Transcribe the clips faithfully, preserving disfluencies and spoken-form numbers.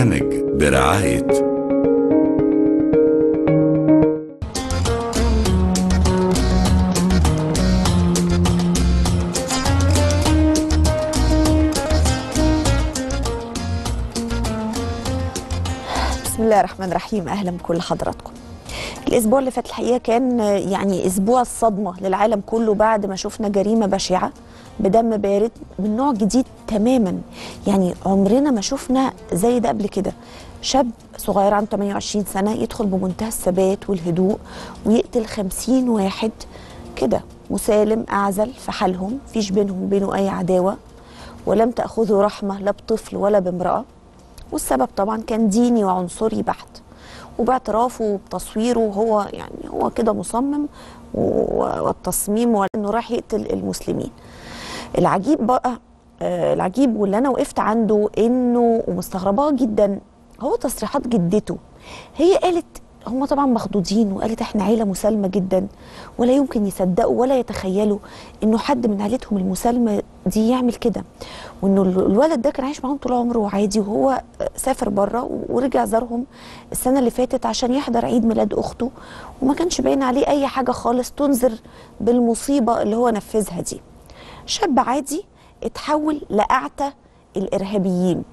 البرنامج برعاية بسم الله الرحمن الرحيم. أهلا بكل حضراتكم. الأسبوع اللي فات الحقيقة كان يعني أسبوع الصدمة للعالم كله بعد ما شفنا جريمة بشعة بدم بارد من نوع جديد تماما. يعني عمرنا ما شفنا زي ده قبل كده. شاب صغير عنده ثمانية وعشرين سنة يدخل بمنتهى الثبات والهدوء ويقتل خمسين واحد كده مسالم أعزل في حالهم، فيش بينهم وبينه أي عداوة، ولم تأخذه رحمة لا بطفل ولا بامرأة. والسبب طبعا كان ديني وعنصري بحت، وباعترافه وبتصويره هو يعني هو كده مصمم والتصميم وانه راح يقتل المسلمين. العجيب بقى آه العجيب واللي انا وقفت عنده انه ومستغرباه جدا هو تصريحات جدته. هي قالت هم طبعا مخضوضين وقالت احنا عيله مسالمه جدا ولا يمكن يصدقوا ولا يتخيلوا انه حد من عيلتهم المسالمه دي يعمل كده، وانه الولد ده كان عايش معاهم طول عمره عادي، وهو سافر بره ورجع زارهم السنه اللي فاتت عشان يحضر عيد ميلاد اخته، وما كانش باين عليه اي حاجه خالص تنذر بالمصيبه اللي هو نفذها دي. شاب عادي اتحول لاعتى الارهابيين.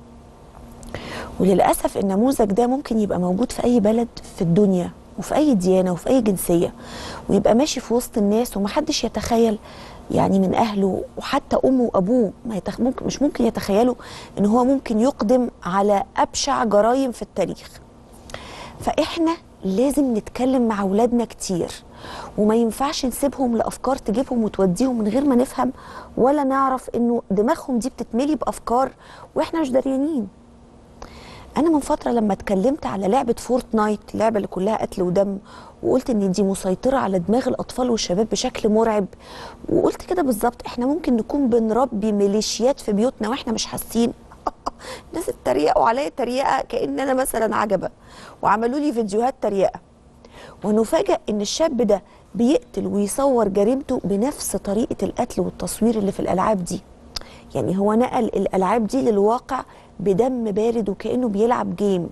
وللأسف النموذج ده ممكن يبقى موجود في أي بلد في الدنيا وفي أي ديانة وفي أي جنسية، ويبقى ماشي في وسط الناس ومحدش يتخيل يعني من أهله وحتى أمه وأبوه ما يتخ... ممكن مش ممكن يتخيلوا إن هو ممكن يقدم على أبشع جرائم في التاريخ. فإحنا لازم نتكلم مع أولادنا كتير، وما ينفعش نسيبهم لأفكار تجيبهم وتوديهم من غير ما نفهم ولا نعرف إنه دماغهم دي بتتملي بأفكار وإحنا مش دريانين. أنا من فترة لما اتكلمت على لعبة فورتنايت، اللعبة اللي كلها قتل ودم، وقلت إن دي مسيطرة على دماغ الأطفال والشباب بشكل مرعب، وقلت كده بالظبط إحنا ممكن نكون بنربي ميليشيات في بيوتنا وإحنا مش حاسين. الناس اتريقوا عليا تريقة كأن أنا مثلا عجبة، وعملوا لي فيديوهات تريقة، ونفاجأ إن الشاب ده بيقتل ويصور جريمته بنفس طريقة القتل والتصوير اللي في الألعاب دي. يعني هو نقل الألعاب دي للواقع بدم بارد وكأنه بيلعب جيم.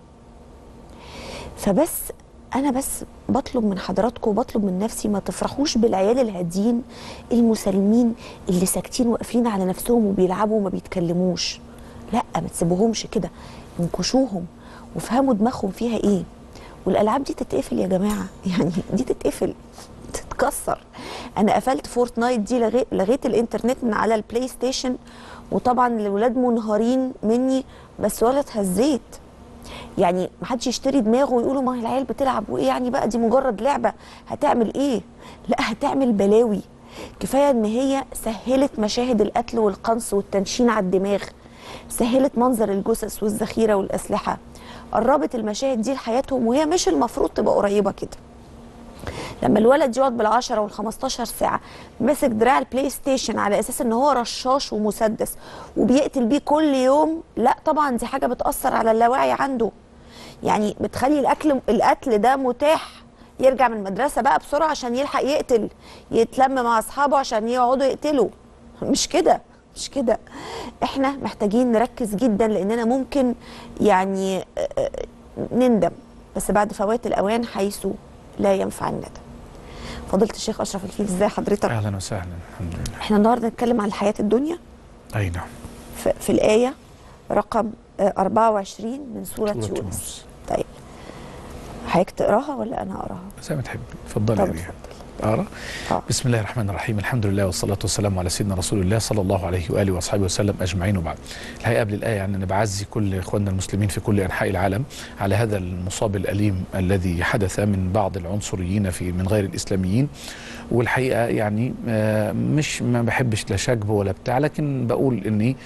فبس أنا بس بطلب من حضراتكم وبطلب من نفسي ما تفرحوش بالعيال الهاديين المسالمين اللي ساكتين واقفين على نفسهم وبيلعبوا وما بيتكلموش. لا، ما تسيبوهمش كده، انكشوهم وفهموا دماغهم فيها ايه. والألعاب دي تتقفل يا جماعة، يعني دي تتقفل تتكسر. أنا قفلت فورتنايت دي، لغيت, لغيت الإنترنت من على البلاي ستيشن، وطبعا الولاد منهارين مني بس ولا اتهزيت. يعني محدش يشتري دماغه ويقولوا ما هي العيال بتلعب وايه يعني بقى، دي مجرد لعبه هتعمل ايه؟ لا، هتعمل بلاوي. كفايه ان هي سهلت مشاهد القتل والقنص والتنشين على الدماغ، سهلت منظر الجثث والذخيره والاسلحه، قربت المشاهد دي لحياتهم وهي مش المفروض تبقى قريبه كده. لما الولد يقعد بالعشرة والخمستاشر ساعة ماسك دراع البلاي ستيشن على أساس إن هو رشاش ومسدس وبيقتل بيه كل يوم، لا طبعا دي حاجة بتأثر على اللاوعي عنده. يعني بتخلي الأكل القتل ده متاح، يرجع من المدرسة بقى بسرعة عشان يلحق يقتل، يتلم مع أصحابه عشان يقعدوا يقتلوا. مش كده مش كده. إحنا محتاجين نركز جدا، لأننا ممكن يعني نندم بس بعد فوات الأوان حيث لا ينفع الندم. فضيلة الشيخ أشرف الفيل، ازاي حضرتك؟ اهلا وسهلا. الحمد لله. احنا النهارده نتكلم عن الحياة الدنيا. اي نعم. في, في الآية رقم أربعة وعشرين من سورة يونس. يونس. طيب حضرتك تقراها ولا أنا أقراها؟ زي ما تحب، اتفضلي. طب اتفضل. أقرأ؟ آه. بسم الله الرحمن الرحيم، الحمد لله والصلاة والسلام على سيدنا رسول الله صلى الله عليه وآله وأصحابه وسلم أجمعين. وبعد. الحقيقة قبل الآية يعني أنا بعزي كل إخواننا المسلمين في كل أنحاء العالم على هذا المصاب الأليم الذي حدث من بعض العنصريين في من غير الإسلاميين. والحقيقة يعني مش ما بحبش لا شجب ولا بتاع، لكن بقول إني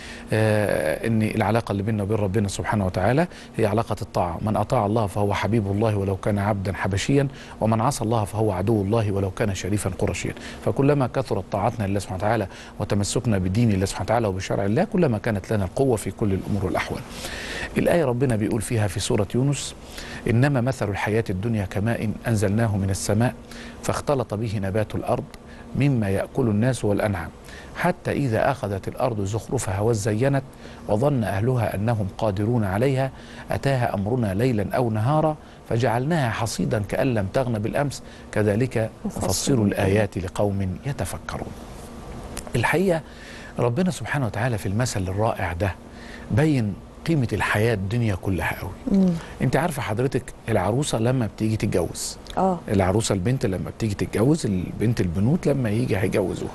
إن العلاقة اللي بيننا وبين ربنا سبحانه وتعالى هي علاقة الطاعة. من أطاع الله فهو حبيب الله ولو كان عبدا حبشيا، ومن عصى الله فهو عدو الله ولو كان شريفا قرشيا. فكلما كثرت طاعتنا لله سبحانه وتعالى وتمسكنا بدين الله سبحانه وتعالى وبشرع الله، كلما كانت لنا القوة في كل الأمور والأحوال. الآية ربنا بيقول فيها في سورة يونس: إنما مثل الحياة الدنيا كماء أنزلناه من السماء فاختلط به نبات الأرض مما يأكل الناس والأنعام حتى إذا أخذت الأرض زخرفها وزينت وظن أهلها أنهم قادرون عليها أتاها أمرنا ليلا أو نهارا فجعلناها حصيدا كأن لم تغن بالأمس كذلك نفصل الآيات لقوم يتفكرون. الحقيقة ربنا سبحانه وتعالى في المثل الرائع ده بين قيمة الحياة الدنيا كلها قوي. مم. انت عارفة حضرتك العروسة لما بتيجي تتجوز اه العروسة البنت لما بتيجي تتجوز، البنت البنوت لما يجي هيجوزوها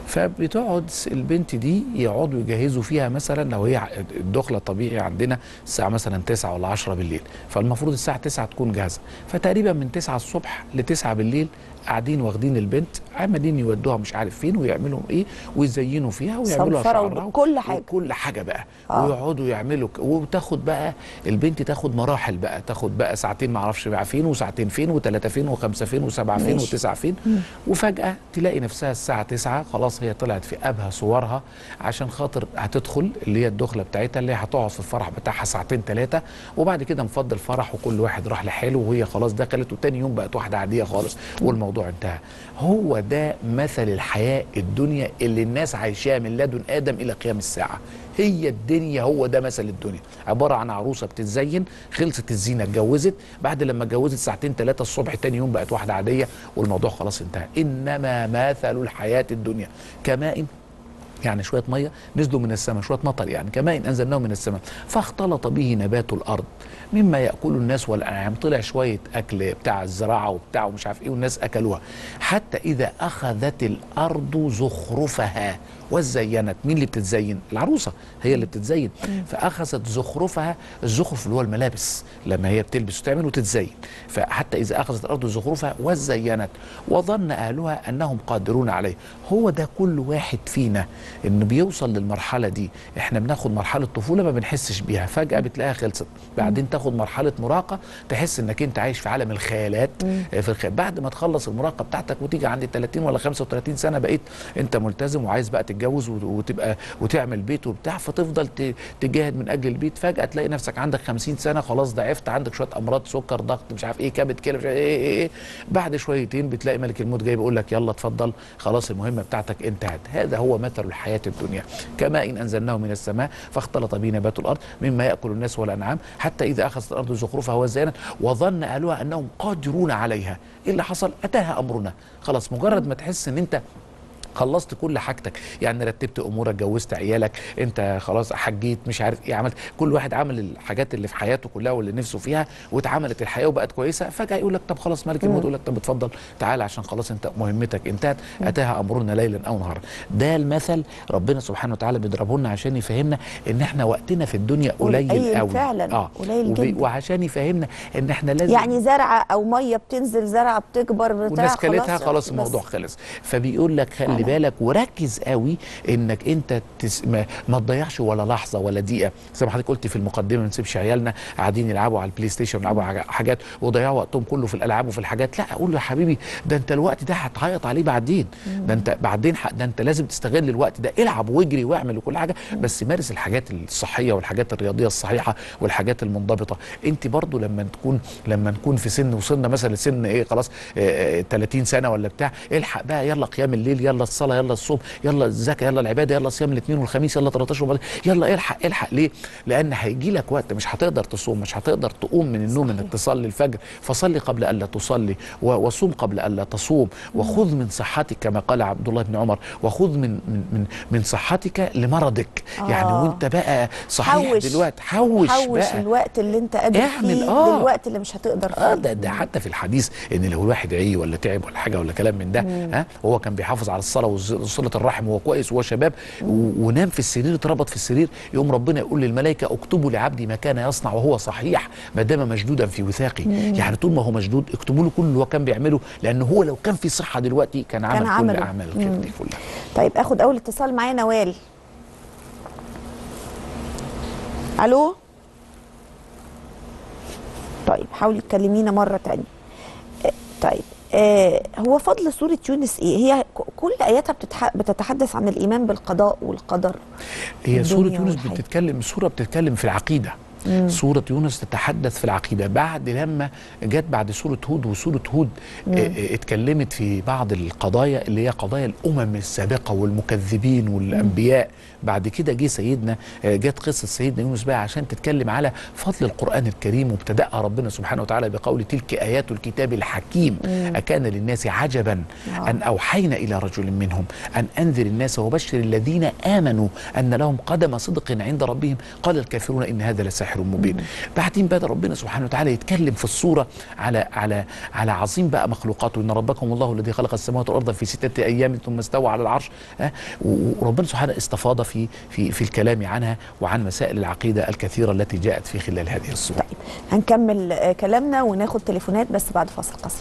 فبتقعد البنت دي يقعدوا يجهزوا فيها مثلا لو هي الدخله طبيعي عندنا الساعه مثلا تسعة ولا عشرة بالليل، فالمفروض الساعه تسعة تكون جاهزه، فتقريبا من تسعة الصبح ل تسعة بالليل قاعدين واخدين البنت عمالين يودوها مش عارف فين ويعملوا ايه ويزينوا فيها ويعملوا شعرها كل حاجه كل حاجه بقى آه. ويقعدوا يعملوا وتاخد بقى البنت تاخد مراحل بقى، تاخد بقى ساعتين ما اعرفش بقى فين وساعتين فين وثلاثه فين وخمسه فين وسبعه فين وتسعه فين مم. وفجاه تلاقي نفسها الساعه تسعة خلاص هي طلعت في ابهى صورها عشان خاطر هتدخل اللي هي الدخله بتاعتها اللي هي هتقعد في الفرح بتاعها ساعتين ثلاثه وبعد كده انفض الفرح وكل واحد راح لحاله وهي خلاص دخلت وتاني يوم بقت واحده عاديه خالص والموضوع انتهى. هو ده مثل الحياة الدنيا اللي الناس عايشاها من لدن آدم إلى قيام الساعة. هي الدنيا هو ده مثل الدنيا، عبارة عن عروسة بتتزين، خلصت الزينة اتجوزت، بعد لما اتجوزت ساعتين ثلاثة الصبح تاني يوم بقت واحدة عادية والموضوع خلاص انتهى. إنما مثل الحياة الدنيا كماء، يعني شوية مية نزلوا من السماء، شوية مطر يعني كماء أنزلناه من السماء فاختلط به نبات الأرض مما يأكل الناس والأنعام، طلع شوية أكل بتاع الزراعة وبتاع ومش عارف إيه والناس أكلوها حتى إذا أخذت الأرض زخرفها وزينت. مين اللي بتتزين؟ العروسة هي اللي بتتزين. فأخذت زخرفها، الزخرف اللي هو الملابس لما هي بتلبس وتعمل وتتزين، فحتى إذا أخذت الأرض زخرفها وزينت وظن أهلها أنهم قادرون عليه. هو ده كل واحد فينا إنه بيوصل للمرحلة دي. إحنا بناخد مرحلة طفولة ما بنحسش بيها، فجأة بتلاقيها خلصت، بعدين تاخد مرحلة مراهقة تحس إنك أنت عايش في عالم الخيالات في الخيال، بعد ما تخلص المراهقة بتاعتك وتيجي عند ثلاثين ولا خمسة وثلاثين سنة بقيت أنت ملتزم وعايز بقى تتجوز وتبقى وتعمل بيت وبتاع، فتفضل تجاهد من اجل البيت، فجاه تلاقي نفسك عندك خمسين سنه خلاص ضعفت، عندك شويه امراض سكر ضغط مش عارف ايه كبد كلى مش عارف ايه ايه ايه، بعد شويتين بتلاقي ملك الموت جاي بيقول لك يلا اتفضل خلاص المهمه بتاعتك انتهت. هذا هو مثل الحياه الدنيا كماء إن انزلناه من السماء فاختلط به نبات الارض مما ياكل الناس والانعام حتى اذا اخذت الارض زخرفها وزينت وظن اهلها انهم قادرون عليها. ايه اللي حصل؟ اتاها امرنا. خلاص مجرد ما تحس ان انت خلصت كل حاجتك، يعني رتبت امورك، جوزت عيالك، انت خلاص حجيت مش عارف ايه، عملت كل واحد عمل الحاجات اللي في حياته كلها واللي نفسه فيها واتعملت الحياه وبقت كويسه، فجاه يقول لك طب خلاص ملك الموت يقول لك طب اتفضل تعال عشان خلاص انت مهمتك انتهت، اتاها امرنا ليلا او نهارا. ده المثل ربنا سبحانه وتعالى بيضربه لنا عشان يفهمنا ان احنا وقتنا في الدنيا قليل قوي فعلا اه قليل جدا، وعشان يفهمنا ان احنا لازم يعني زرعه او ميه بتنزل زرعه بتكبر بتاع والناس كلتها خلاص الموضوع خلص. فبيقول لك خلي بالك وركز قوي انك انت تس... ما... ما تضيعش ولا لحظه ولا دقيقه، زي ما حضرتك قلت في المقدمه ما نسيبش عيالنا قاعدين يلعبوا على البلاي ستيشن ويلعبوا حاجات ويضيعوا وقتهم كله في الالعاب وفي الحاجات. لا اقول له يا حبيبي ده انت الوقت ده هتعيط عليه بعدين، ده انت بعدين ح... ده انت لازم تستغل الوقت ده، العب واجري واعمل وكل حاجه بس مارس الحاجات الصحيه والحاجات الرياضيه الصحيحه والحاجات المنضبطه. انت برضو لما تكون لما نكون في سن وصلنا مثلا سن ايه خلاص اه ثلاثين سنه ولا بتاع، الحق بقى يلا قيام الليل، يلا الصلاه، يلا الصوم، يلا الزكاه، يلا العباده، يلا صيام الاثنين والخميس، يلا تلتاشر وبعد. يلا الحق الحق. ليه؟ لان هيجي لك وقت مش هتقدر تصوم، مش هتقدر تقوم من النوم انك تصلي الفجر، فصلي قبل الا تصلي وصوم قبل الا تصوم وخذ من صحتك كما قال عبد الله بن عمر وخذ من من من, من صحتك لمرضك. آه. يعني وانت بقى صحيح حوش دلوقتي حوش حوش بقى الوقت اللي انت قادر فيه آه. للوقت اللي مش هتقدر فيه. اه ده, ده حتى في الحديث ان لو الواحد عي ولا تعب ولا حاجه ولا كلام من ده ها آه هو كان بيحافظ على الصلاه وصله الرحم وهو كويس وهو شباب ونام في السرير اتربط في السرير، يقوم ربنا يقول للملائكه اكتبوا لعبدي ما كان يصنع وهو صحيح ما دام مشدودا في وثاقي. يعني طول ما هو مشدود اكتبوا له كل اللي هو كان بيعمله، لان هو لو كان في صحه دلوقتي كان عمل كان كل اعمال الخير دي كلها. طيب اخد اول اتصال معايا نوال. الو. طيب حاولي تكلمينا مره ثانيه. طيب آه هو فضل سورة يونس ايه؟ هي كل اياتها بتتحدث عن الايمان بالقضاء والقدر. هي سورة يونس بتتكلم سورة بتتكلم في العقيدة. مم. سورة يونس تتحدث في العقيدة بعد لما جت بعد سورة هود، وسورة هود اه اتكلمت في بعض القضايا اللي هي قضايا الأمم السابقة والمكذبين والأنبياء. بعد كده جه سيدنا جت قصة سيدنا يونس بقى عشان تتكلم على فضل القرآن الكريم، وابتدأها ربنا سبحانه وتعالى بقول تلك آيات الكتاب الحكيم مم. أكان للناس عجبا آه. أن أوحينا إلى رجل منهم أن أنذر الناس وبشر الذين آمنوا أن لهم قدم صدق عند ربهم قال الكافرون إن هذا لساحر مبين. مم. بعدين بدأ ربنا سبحانه وتعالى يتكلم في الصورة على على على عظيم بقى مخلوقاته، إن ربكم الله الذي خلق السماوات والأرض في ستة أيام ثم استوى على العرش. أه؟ وربنا سبحانه استفاض في في في الكلام عنها وعن مسائل العقيدة الكثيرة التي جاءت في خلال هذه الصورة. طيب هنكمل كلامنا وناخد تليفونات بس بعد فاصل قصير.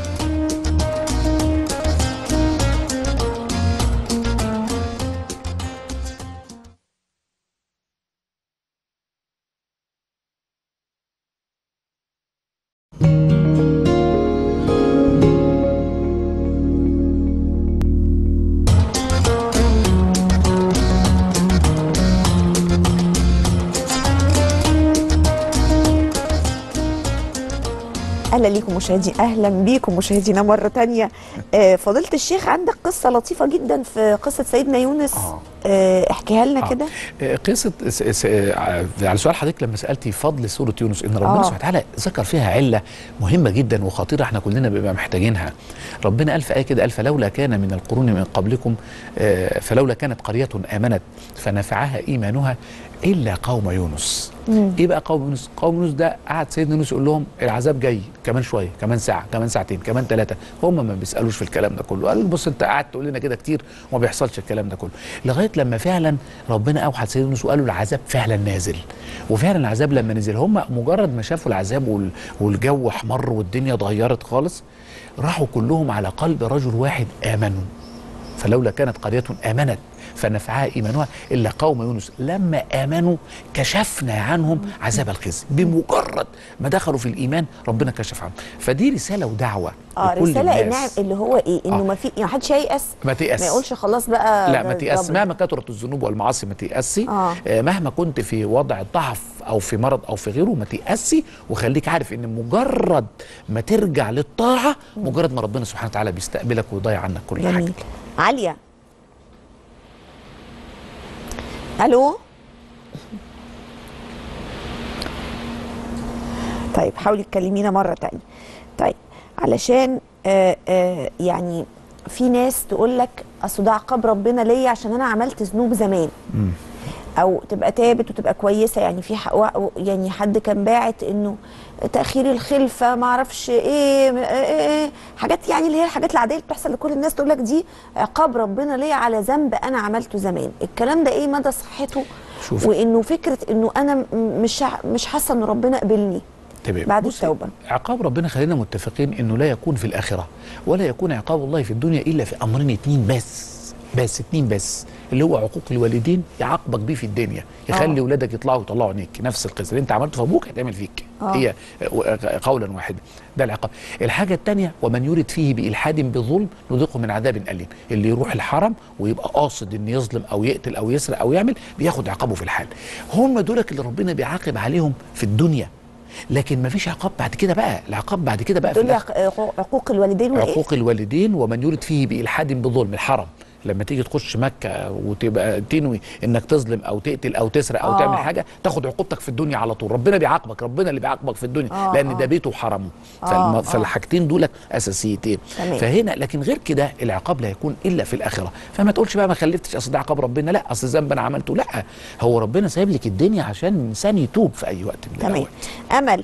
اهلا ليكم مشاهدين، اهلا بيكم مشاهدينا مره ثانيه. آه فضيله الشيخ عندك قصه لطيفه جدا في قصه سيدنا يونس، آه. آه احكيها لنا آه. كده. آه قصه س س على سؤال حضرتك لما سالتي فضل سوره يونس ان ربنا آه. سبحانه وتعالى ذكر فيها عله مهمه جدا وخطيره احنا كلنا بنبقى محتاجينها. ربنا قال في ايه كده، قال فلولا كان من القرون من قبلكم آه فلولا كانت قريه امنت فنفعها ايمانها الا قوم يونس. مم. ايه بقى قوم يونس؟ قوم يونس ده قعد سيدنا يونس يقول لهم العذاب جاي كمان شويه، كمان ساعه، كمان ساعتين، كمان ثلاثه، هم ما بيسالوش في الكلام ده كله. قال بص انت قاعد تقول لنا كده كتير وما بيحصلش الكلام ده كله، لغايه لما فعلا ربنا اوحى سيدنا يونس وقال له العذاب فعلا نازل. وفعلا العذاب لما نزل هم مجرد ما شافوا العذاب والجو احمر والدنيا اتغيرت خالص، راحوا كلهم على قلب رجل واحد امنوا. فلولا كانت قريه امنت فنفعها ايمانها الا قوم يونس لما امنوا كشفنا عنهم عذاب الخزي. بمجرد ما دخلوا في الايمان ربنا كشف عنهم. فدي رساله ودعوه اه رساله النعم اللي هو ايه؟ انه آه. ما في يعني حدش ييأس، ما تيأس، ما يقولش خلاص بقى لا ما تيأس مهما كثرت الذنوب والمعاصي، ما تيأسي. آه. آه مهما كنت في وضع ضعف او في مرض او في غيره ما تيأسي، وخليك عارف ان مجرد ما ترجع للطاعه مجرد ما ربنا سبحانه وتعالى بيستقبلك ويضيع عنك كل جميل. حاجه. عاليه الو. طيب حاولي تكلمينا مره تانية. طيب علشان آآ آآ يعني في ناس تقول لك اصل ده عقاب ربنا ليا عشان انا عملت ذنوب زمان. م. او تبقى تابت وتبقى كويسه. يعني في يعني حد كان باعت انه تاخير الخلفه ما اعرفش ايه, إيه حاجات، يعني اللي هي الحاجات العاديه اللي بتحصل لكل الناس، تقول لك دي عقاب ربنا ليا على ذنب انا عملته زمان. الكلام ده ايه مدى صحته؟ شوف. وانه فكره انه انا مش مش حاسه ان ربنا قبلني تمام بعد التوبه. عقاب ربنا خلينا متفقين انه لا يكون في الاخره ولا يكون عقاب الله في الدنيا الا في امرين اتنين بس بس اتنين بس، اللي هو عقوق الوالدين يعاقبك بيه في الدنيا، يخلي ولادك يطلعوا يطلعوا عينيك نفس القصه اللي انت عملته في ابوك هتعمل فيك. أوه. هي قولا واحدا ده العقاب. الحاجه الثانيه ومن يرد فيه بالحاد بظلم نذيقه من عذاب اليم. اللي يروح الحرم ويبقى قاصد ان يظلم او يقتل او يسرق او يعمل بياخد عقابه في الحال. هم دولك اللي ربنا بيعاقب عليهم في الدنيا، لكن ما فيش عقاب بعد كده بقى. العقاب بعد كده بقى في عقوق الوالدين وإيه؟ عقوق الوالدين ومن يرد فيه بالحاد بظلم. الحرم لما تيجي تخش مكه وتبقى تنوي انك تظلم او تقتل او تسرق او آه. تعمل حاجه، تاخد عقوبتك في الدنيا على طول. ربنا بيعاقبك، ربنا اللي بيعاقبك في الدنيا. آه. لان ده بيته وحرمه. آه. فالحاجتين دول اساسيتين. فهنا لكن غير كده العقاب لا يكون الا في الاخره. فما تقولش بقى ما خلفتش اصل ده عقاب ربنا، لا اصل ذنب انا عملته، لا هو ربنا سايب لك الدنيا عشان الانسان يتوب في اي وقت من الاوقات. امل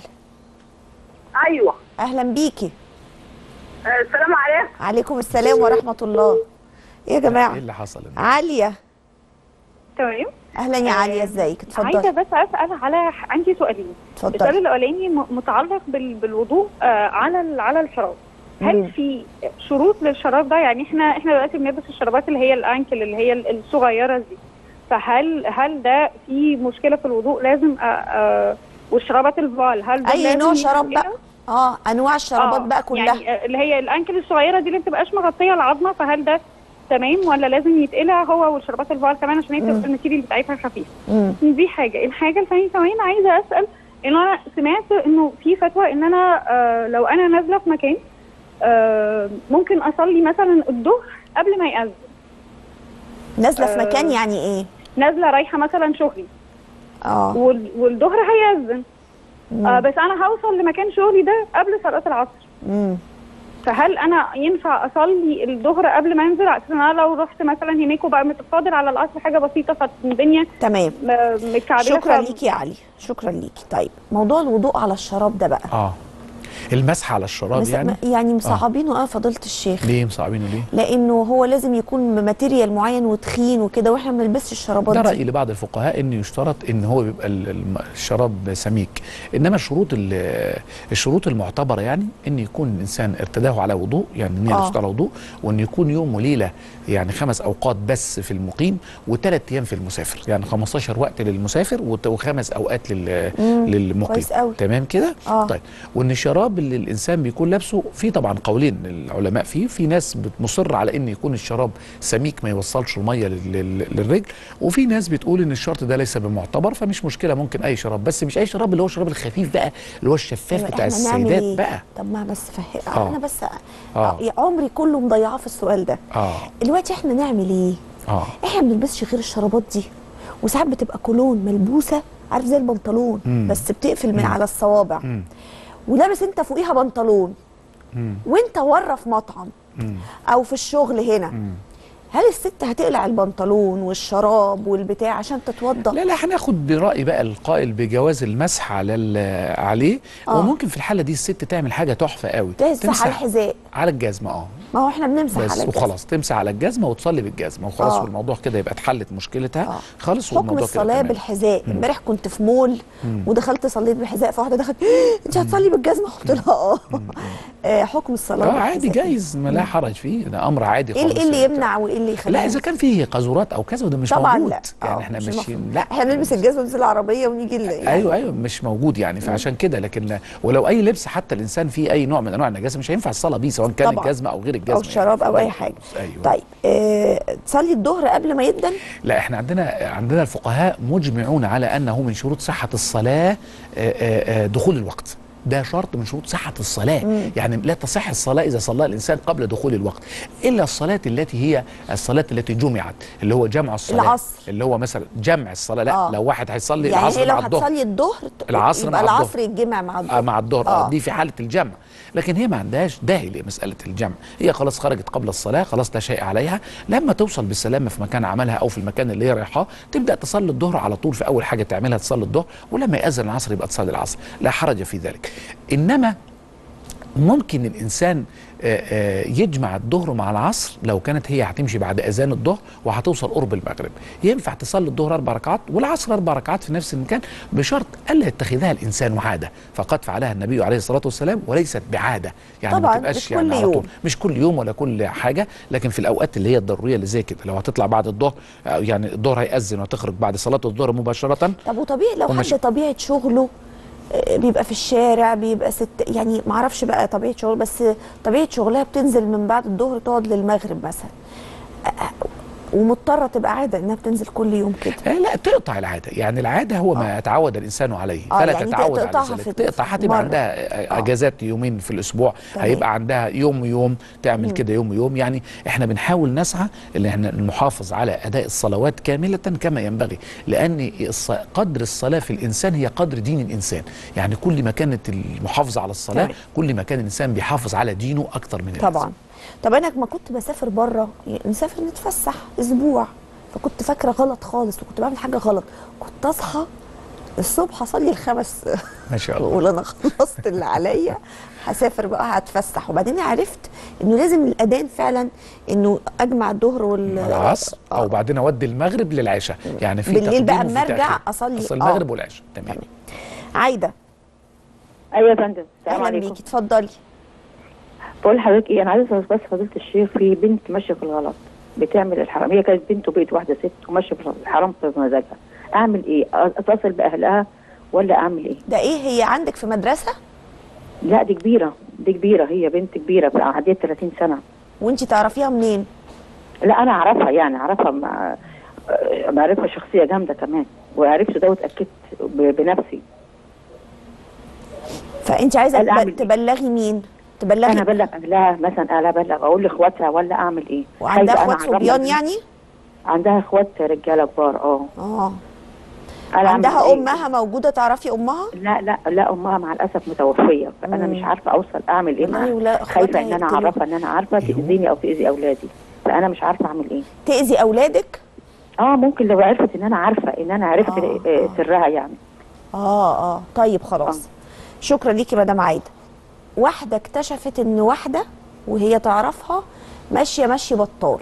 ايوه اهلا بيكي. السلام عليكم. عليكم السلام ورحمه الله. ايه يا جماعه ايه اللي حصل؟ عاليه تمام. اهلا يا عاليه، ازيك؟ اتفضلي. عايزه بس اسال على عندي سؤالين. اتفضلي. السؤال الاولاني متعلق بالوضوء آه على على الشراب. هل مم. في شروط للشراب ده؟ يعني احنا احنا دلوقتي بنلبس الشرابات اللي هي الانكل اللي هي الصغيره دي، فهل هل ده في مشكله في الوضوء؟ لازم آه آه والشرابات الفال هل ده اي نوع شراب بقى؟ اه انواع الشرابات آه بقى كلها، يعني اللي هي الانكل الصغيره دي اللي ما بتبقاش مغطيه العظمه، فهل ده تمام ولا لازم يتقلع هو والشربات الفوار كمان عشان هي بتبقى الماتيريال بتاعتها خفيفه. دي حاجه. الحاجه الثانيه كمان عايزه اسال ان انا سمعت انه في فتوى ان انا آه لو انا نازله في مكان آه ممكن اصلي مثلا الظهر قبل ما يأذن. نازله في مكان يعني ايه؟ نازله رايحه مثلا شغلي اه والظهر هيأذن آه بس انا هوصل لمكان شغلي ده قبل صلاه العصر. امم فهل انا ينفع اصلي الظهر قبل ما انزل؟ عشان انا لو رحت مثلا هناك وبقى متفاضل على العصر حاجه بسيطه فالدنيا تمام متكعبله. شكرا ليكي يا علي، شكرا ليكي. طيب موضوع الوضوء على الشراب ده بقى اه المسح على الشراب يعني يعني مصعبينه. اه, آه فضيله الشيخ ليه مصعبينه ليه؟ لانه هو لازم يكون بماتيريال معين وتخين وكده واحنا ما بنلبسش الشرابات ده دي. راي لبعض الفقهاء انه يشترط ان هو بيبقى الشراب سميك، انما الشروط الشروط المعتبره يعني ان يكون الانسان ارتداه على وضوء، يعني ان آه. يشترى وضوء، وان يكون يوم وليله يعني خمس اوقات بس في المقيم وثلاث ايام في المسافر، يعني خمستاشر وقت للمسافر وخمس اوقات لل للمقيم. كويس قوي. تمام كده؟ آه. طيب وان الشراب اللي الانسان بيكون لابسه في طبعا قولين العلماء فيه، في ناس بتمصر على ان يكون الشراب سميك ما يوصلش الميه للرجل، وفي ناس بتقول ان الشرط ده ليس بمعتبر فمش مشكله ممكن اي شراب، بس مش اي شراب اللي هو الشراب الخفيف بقى اللي هو الشفاف أيوة بتاع السيدات إيه؟ بقى. طب ما بس فهم آه. انا بس آه. عمري كله مضيعاه في السؤال ده. اه دلوقتي احنا نعمل ايه؟ اه احنا ما بنلبسش غير الشرابات دي، وساعات بتبقى كولون ملبوسه عارف زي البنطلون مم. بس بتقفل من مم. على الصوابع، مم. ولابس انت فوقيها بنطلون مم. وانت ورا في مطعم مم. او في الشغل هنا مم. هل الست هتقلع البنطلون والشراب والبتاع عشان تتوضا؟ لا لا هناخد برأي بقى القائل بجواز المسح على عليه. آه. وممكن في الحاله دي الست تعمل حاجه تحفه قوي، تمسح على الحذاء على الجزمه. اه ما هو احنا بنمسح على الجزمه وخلاص، تمسح على الجزمه وتصلي بالجزمه وخلاص. آه. والموضوع كده يبقى اتحلت مشكلتها. آه. خالص. والموضوع كده حكم الصلاه بالحذاء. امبارح كنت في مول مم. ودخلت صليت بالحذاء، فواحده دخلت انت هتصلي بالجزمه؟ قلت لها اه حكم الصلاه اه عادي جايز، ما لا حرج فيه، ده امر عادي خالص. ايه اللي يمنع وايه اللي يخلي؟ لا اذا كان فيه قذورات او كذا وده مش طبعا موجود. لا. يعني احنا مش, مش لا احنا بنلبس الجزمه وننزل العربيه ونيجي يعني ايوه ايوه مش موجود يعني، فعشان كده. لكن ولو اي لبس حتى الانسان فيه اي نوع من انواع النجاسه مش هينفع الصلاه بيه، سواء كان الجزمه او غير الجزمه او الشراب يعني. او اي حاجه. أيوة. طيب اه تصلي الظهر قبل ما يدن؟ لا احنا عندنا عندنا الفقهاء مجمعون على انه من شروط صحه الصلاه اه اه دخول الوقت. ده شرط من شروط صحة الصلاة. مم. يعني لا تصح الصلاة إذا صلى الإنسان قبل دخول الوقت، إلا الصلاة التي هي الصلاة التي جمعت، اللي هو جمع الصلاة. العصر. اللي هو مثلا جمع الصلاة. لا آه. لو واحد هيصلي يعني العصر لو مع الظهر، هتصلي الظهر العصر يبقى مع الظهر، العصر يتجمع مع الظهر. آه مع الظهر. آه. دي في حالة الجمع. لكن هي ما عندهاش داعي لمسألة الجمع، هي خلاص خرجت قبل الصلاة، خلاص لا شيء عليها. لما توصل بالسلامة في مكان عملها أو في المكان اللي هي رايحاه تبدأ تصلي الظهر على طول، في أول حاجة تعملها تصلي الظهر، ولما يأذن العصر يبقى تصلي العصر، لا حرج في ذلك. إنما ممكن الإنسان يجمع الظهر مع العصر لو كانت هي هتمشي بعد أذان الظهر وهتوصل قرب المغرب، ينفع تصلي الظهر أربع ركعات والعصر أربع ركعات في نفس المكان، بشرط ألا يتخذها الإنسان عادة، فقد فعلها النبي عليه الصلاة والسلام وليست بعادة. يعني طبعا ما تبقاش مش يعني كل على يوم. طول، مش كل يوم ولا كل حاجة، لكن في الأوقات اللي هي الضرورية اللي زي كده. لو هتطلع بعد الظهر يعني الظهر هيأذن وتخرج بعد صلاة الظهر مباشرة. طب وطبيعي لو حد طبيعة شغله بيبقى في الشارع، بيبقى ست يعني ما اعرفش بقى طبيعه شغل، بس طبيعه شغلها بتنزل من بعد الظهر تقعد للمغرب مثلا، ومضطره تبقى عاده انها بتنزل كل يوم كده. لا تقطع العاده، يعني العاده هو ما يتعود الانسان عليه، آه فلا يعني تتعود على ذلك. تقطع، هتبقى عندها اجازات يومين في الاسبوع، طبعا. هيبقى عندها يوم ويوم تعمل كده يوم ويوم. يعني احنا بنحاول نسعى ان احنا نحافظ على اداء الصلوات كامله كما ينبغي، لان قدر الصلاه في الانسان هي قدر دين الانسان. يعني كل ما كانت المحافظه على الصلاه طبعا. كل ما كان الانسان بيحافظ على دينه اكتر من طبعا الناس. طب انا ما كنت بسافر بره، نسافر نتفسح اسبوع، فكنت فاكره غلط خالص وكنت بعمل حاجه غلط، كنت اصحى الصبح اصلي الخمس ما شاء الله واقول انا خلصت اللي عليا هسافر بقى هتفسح. وبعدين عرفت انه لازم الاذان فعلا انه اجمع الظهر والعصر آه. او بعدين اودي المغرب للعشاء، يعني في بالليل بقى اما ارجع اصلي اصل المغرب آه. والعشاء. تمام. عايده. ايوه يا فندم. السلام عليكم. اهلا بيكي، اتفضلي. بقول لحضرتك ايه، انا عايزه بس فضيله الشيخ، في بنت ماشيه في الغلط بتعمل الحرام، هي كانت بنت وبيت واحده ست وماشيه في الحرام في مزاجها، اعمل ايه؟ اتصل باهلها ولا اعمل ايه؟ ده ايه، هي عندك في مدرسه؟ لا دي كبيره، دي كبيره، هي بنت كبيره عدت ثلاثين سنه. وانت تعرفيها منين؟ لا انا اعرفها، يعني اعرفها مع... معرفه شخصيه جامده كمان، وعرفت ده واتاكدت بنفسي. فانت عايزه تبلغي مين؟ تبلغي انا ابلغ اهلها مثلا، انا ابلغ اقول لاخواتها ولا اعمل ايه؟ وعندها اخوات صبيان يعني؟ عندها اخوات رجاله كبار. اه اه عندها امها إيه؟ موجوده؟ تعرفي امها؟ لا لا لا امها مع الاسف متوفيه، فانا مش عارفه اوصل اعمل ايه معاها. خايفه ان انا اعرفها ان انا عارفه تاذيني او تاذي اولادي، فانا مش عارفه اعمل ايه. تاذي اولادك؟ اه ممكن لو عرفت ان انا عارفه ان انا عرفت آه آه. سرها يعني. اه اه طيب خلاص. آه. شكرا ليكي مدام عايده. واحده اكتشفت ان واحده وهي تعرفها ماشيه ماشي بطال،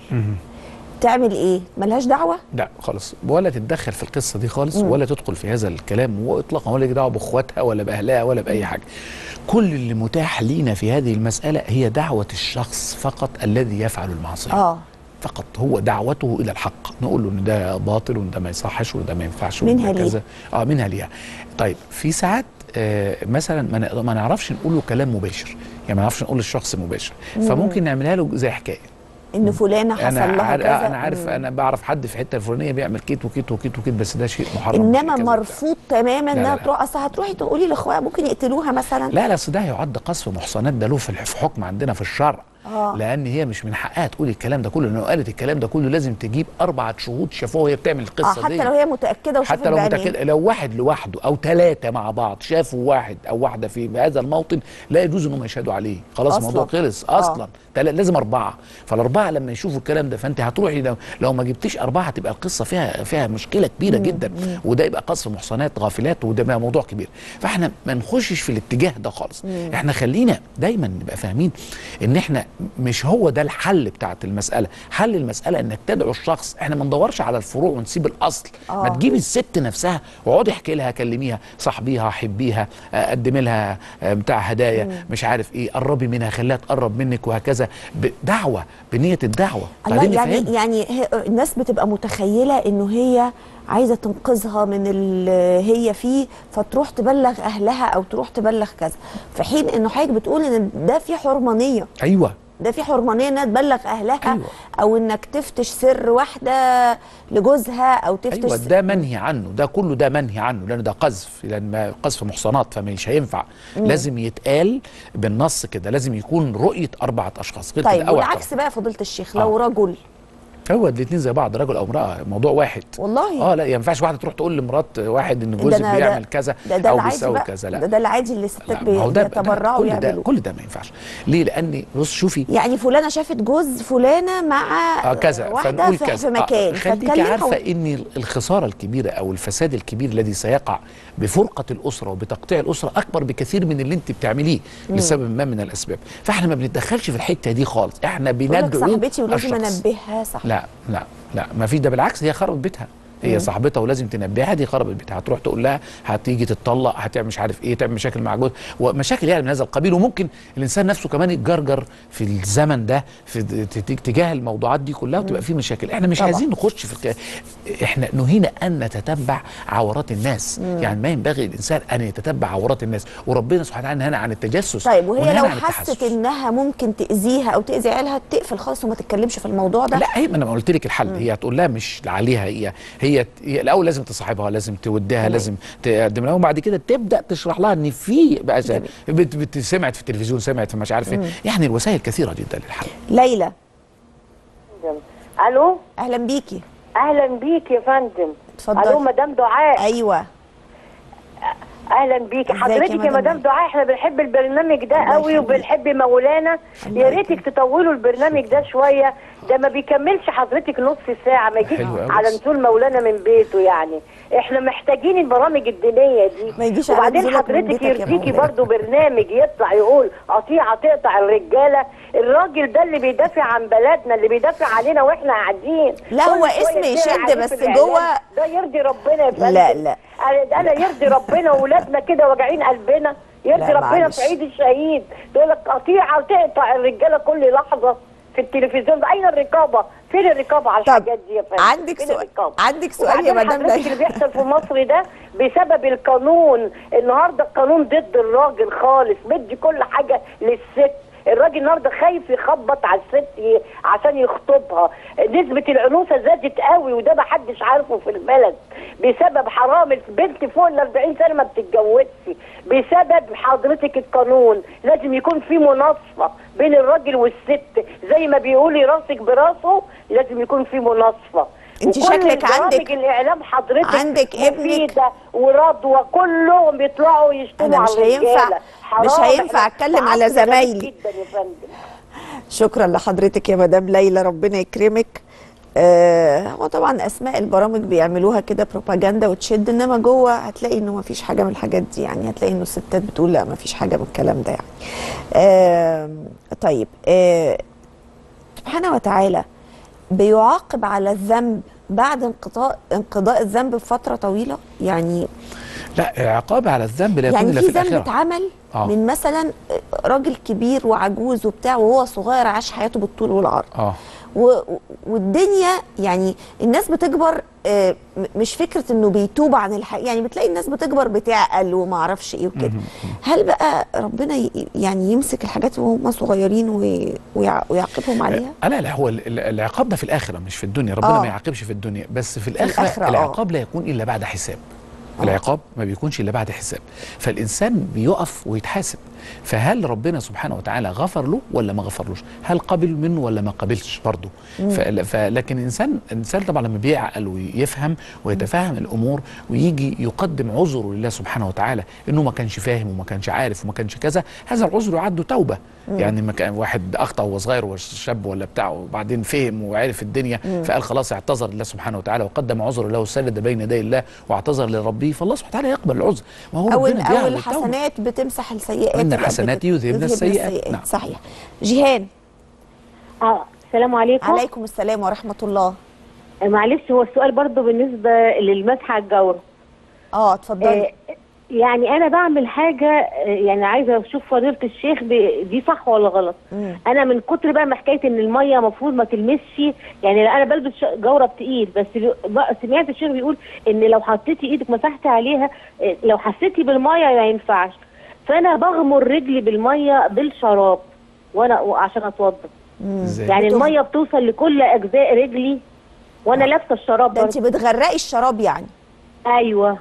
تعمل ايه؟ ملهاش دعوه؟ لا خالص، ولا تتدخل في القصه دي خالص، مم. ولا تدخل في هذا الكلام واطلاقا، ولا لك دعوه باخواتها ولا باهلها ولا باي حاجه. كل اللي متاح لينا في هذه المساله هي دعوه الشخص فقط الذي يفعل المعصيه. اه فقط هو دعوته الى الحق، نقول له ان ده باطل وان ده ما يصحش وان ده ما ينفعش منها ليه؟ اه منها ليه. طيب في ساعات آه مثلا ما نعرفش نقول له كلام مباشر، يعني ما نعرفش نقول للشخص مباشر، مم. فممكن نعملها له زي حكايه ان فلانه حصل لها كذا. انا عارف، انا بعرف حد في حته الفلانيه بيعمل كيت وكيت وكيت وكيت، بس ده شيء محرم. انما مرفوض تماما انها تروح. اصل هتروحي تقولي لاخوها ممكن يقتلوها مثلا. لا لا، اصل ده يعد قذف محصنات، ده له في حكم عندنا في الشرع. آه. لان هي مش من حقها تقول الكلام ده كله، لانه قالت الكلام ده كله لازم تجيب اربعه شهود شافوها وهي بتعمل القصه آه حتى دي. حتى لو هي متاكده وشافت حتى لو متاكده، لو واحد لوحده او ثلاثه مع بعض شافوا واحد او واحده في هذا الموطن لا يجوز انهم يشهدوا عليه، خلاص الموضوع خلص اصلا. آه. لازم اربعه، فالاربعه لما يشوفوا الكلام ده فانت هتروحي لو, لو ما جبتيش اربعه تبقى القصه فيها فيها مشكله كبيره مم. جدا، مم. وده يبقى قذف محصنات غافلات، وده موضوع كبير. فاحنا ما نخشش في الاتجاه ده خالص. مم. احنا خلينا دايما نبقى فاهمين ان احنا مش هو ده الحل بتاعت المساله، حل المساله انك تدعو الشخص. احنا ما ندورش على الفروع ونسيب الاصل. آه. ما تجيبي الست نفسها واقعدي احكي لها، كلميها، صاحبيها، حبيها، قدمي لها بتاع هدايا، مم. مش عارف ايه، قربي منها، خليها تقرب منك، وهكذا. دعوه بنيه الدعوه. يعني يعني, يعني الناس بتبقى متخيله انه هي عايزه تنقذها من اللي هي فيه، فتروح تبلغ اهلها او تروح تبلغ كذا، في حين انه حضرتك بتقول ان ده في حرمانيه. ايوه ده في حرمانيه انها تبلغ اهلها. أيوة. او انك تفتش سر واحده لجوزها او تفتش. ايوه ده منهي عنه، ده كله ده منهي عنه، لان ده قذف، لان قذف محصنات فمش هينفع. مم. لازم يتقال بالنص كده، لازم يكون رؤيه اربعه اشخاص غير طيب كده. والعكس بقى فضيله الشيخ، لو آه. رجل، هو الاثنين زي بعض، رجل او امراه، موضوع واحد والله. اه لا، ما ينفعش واحده تروح تقول لمرات واحد ان جوزك بيعمل كذا او بيسوي كذا. لا ده, ده العادي اللي الستات بيتبرعوا ويعملوا. كل ده ما ينفعش. ليه؟ لان بص شوفي، يعني فلانه شافت جوز فلانه مع آه كذا واحده في, كذا. في مكان، آه خليكي عارفه و... ان الخساره الكبيره او الفساد الكبير الذي سيقع بفرقه الاسره وبتقطيع الاسره اكبر بكثير من اللي انت بتعمليه لسبب ما من الاسباب. فاحنا ما بنتدخلش في الحته دي خالص، احنا بندعو صاحبتي ولازم انبهها. صح؟ لا لا لا، ما فيش ده، بالعكس هي خربت بيتها، هي صاحبتها ولازم تنبهها، دي خربت بيتها، هتروح تقول لها هتيجي تتطلق، هتعمل مش عارف ايه، تعمل مشاكل مع جوز ومشاكل يعني من هذا القبيل. وممكن الانسان نفسه كمان يتجرجر في الزمن ده في تجاه الموضوعات دي كلها وتبقى في مشاكل. احنا مش طبعا. عايزين نخش في الك... احنا نهينا ان نتتبع عورات الناس. مم. يعني ما ينبغي الانسان ان يتتبع عورات الناس، وربنا سبحانه وتعالى نهانا عن التجسس. طيب وهي لو حست انها ممكن تاذيها او تاذي عيالها تقفل خالص وما تتكلمش في الموضوع ده؟ لا هي ما انا قلت لك الحل. مم. هي هتقول لها مش عليها، هي هي هي الاول لازم تصاحبها، لازم توديها، لازم تقدم لها، وبعد كده تبدا تشرح لها ان في بقى بت سمعت في التلفزيون، سمعت في مش عارف ايه، يعني الوسائل كثيره جدا للحل. ليلى. الو، اهلا بيكي. اهلا بيكي يا فندم. اتفضلي. الو مدام دعاء. ايوه اهلا بيكي حضرتك يا مدام دعاء. احنا بنحب البرنامج ده قوي وبنحب مولانا، يا ريتك تطولوا البرنامج ده شويه، ده ما بيكملش حضرتك نص ساعه، ما يجيش على نزول مولانا من بيته. يعني احنا محتاجين البرامج الدينيه دي. ما يجيش وبعدين حضرتك يرضيكي برضو برنامج يطلع يقول قطيعه تقطع الرجاله؟ الراجل ده اللي بيدافع عن بلدنا، اللي بيدافع علينا واحنا قاعدين. لا هو اسم يشد بس جوه ده يرضي ربنا يا فندم. لا لا انا يرضي ربنا، واولادنا كده واجعين قلبنا، يرضي ربنا في عيد الشهيد تقول لك قطيعه تقطع الرجاله كل لحظه في التلفزيون. اين الرقابه؟ فين الرقابه على الحاجات دي يا فندم؟ عندك سؤال، عندك سؤال يا مدام ليلى. اللي بيحصل في مصر ده بسبب القانون. النهارده القانون ضد الراجل خالص، مدي كل حاجه للست. الراجل النهارده خايف يخبط على الست عشان يخطبها. نسبه العنوسه زادت قوي وده ما حدش عارفه في البلد بسبب حرام البنت فوق ال أربعين سنه ما بتتجوزش، بسبب حضرتك القانون لازم يكون في مناصفه بين الراجل والست، زي ما بيقولي راسك براسه لازم يكون في مناصفه. انت شكلك عندك الاعلام حضرتك عندك ابنك ورضوى كلهم بيطلعوا يشتموا على الرجاله. مش هينفع اتكلم على زمايلي. جدا يا فندم. شكرا لحضرتك يا مدام ليلى، ربنا يكرمك. آه هو طبعا اسماء البرامج بيعملوها كده بروباجندا وتشد، انما جوه هتلاقي انه ما فيش حاجه من الحاجات دي، يعني هتلاقي انه الستات بتقول لا ما فيش حاجه من الكلام ده يعني. آه طيب آه سبحانه وتعالى بيعاقب على الذنب بعد انقضاء انقضاء الذنب بفتره طويله؟ يعني لا، العقاب على الذنب لا يكون يعني الا في في الاخره. ذنب اتعمل آه. من مثلا راجل كبير وعجوز وبتاع وهو صغير عاش حياته بالطول والعرض اه والدنيا يعني الناس بتكبر، آه مش فكره انه بيتوب عن الحقيقه، يعني بتلاقي الناس بتكبر بتعقل وما اعرفش ايه وكده. هل بقى ربنا يعني يمسك الحاجات وهم صغيرين ويعاقبهم عليها؟ لا لا، هو العقاب ده في الاخره مش في الدنيا. ربنا آه. ما يعاقبش في الدنيا، بس في الاخره, الآخرة العقاب آه. لا يكون الا بعد حساب. أوه. العقاب ما بيكونش الا بعد حساب، فالانسان بيقف ويتحاسب. فهل ربنا سبحانه وتعالى غفر له ولا ما غفرلوش؟ هل قبل منه ولا ما قبلش برضه؟ فلكن الانسان الانسان طبعا لما بيعقل ويفهم ويتفهم الامور ويجي يقدم عذره لله سبحانه وتعالى انه ما كانش فاهم وما كانش عارف وما كانش كذا، هذا العذر يعد توبه. مم. يعني ما كان واحد اخطا وهو صغير وشاب ولا بتاعه وبعدين فهم وعرف الدنيا، مم. فقال خلاص اعتذر لله سبحانه وتعالى وقدم عذره له وسجد بين يدي الله واعتذر لربه، فالله سبحانه وتعالى يقبل العذر. ما هو او او الحسنات بتمسح السيئات، ان الحسنات يذهبن السيئات. نعم. صحيح. جيهان. اه السلام عليكم. عليكم السلام ورحمه الله. معلش هو السؤال برضو بالنسبه للمسح على الجوره. اه اتفضلي. آه يعني انا بعمل حاجه، يعني عايزه اشوف فضيله الشيخ دي صح ولا غلط. مم. انا من كتر بقى ما حكايه ان الميه المفروض ما تلمسش، يعني انا بلبس جورب تقيل، بس سمعت الشيخ بيقول ان لو حطيتي ايدك مسحتي عليها لو حسيتي بالميه ما ينفعش، فانا بغمر رجلي بالميه بالشراب وانا عشان اتوضى. يعني الميه بتوصل لكل اجزاء رجلي وانا لابسه الشراب. ده انت بتغرقي الشراب يعني؟ ايوه.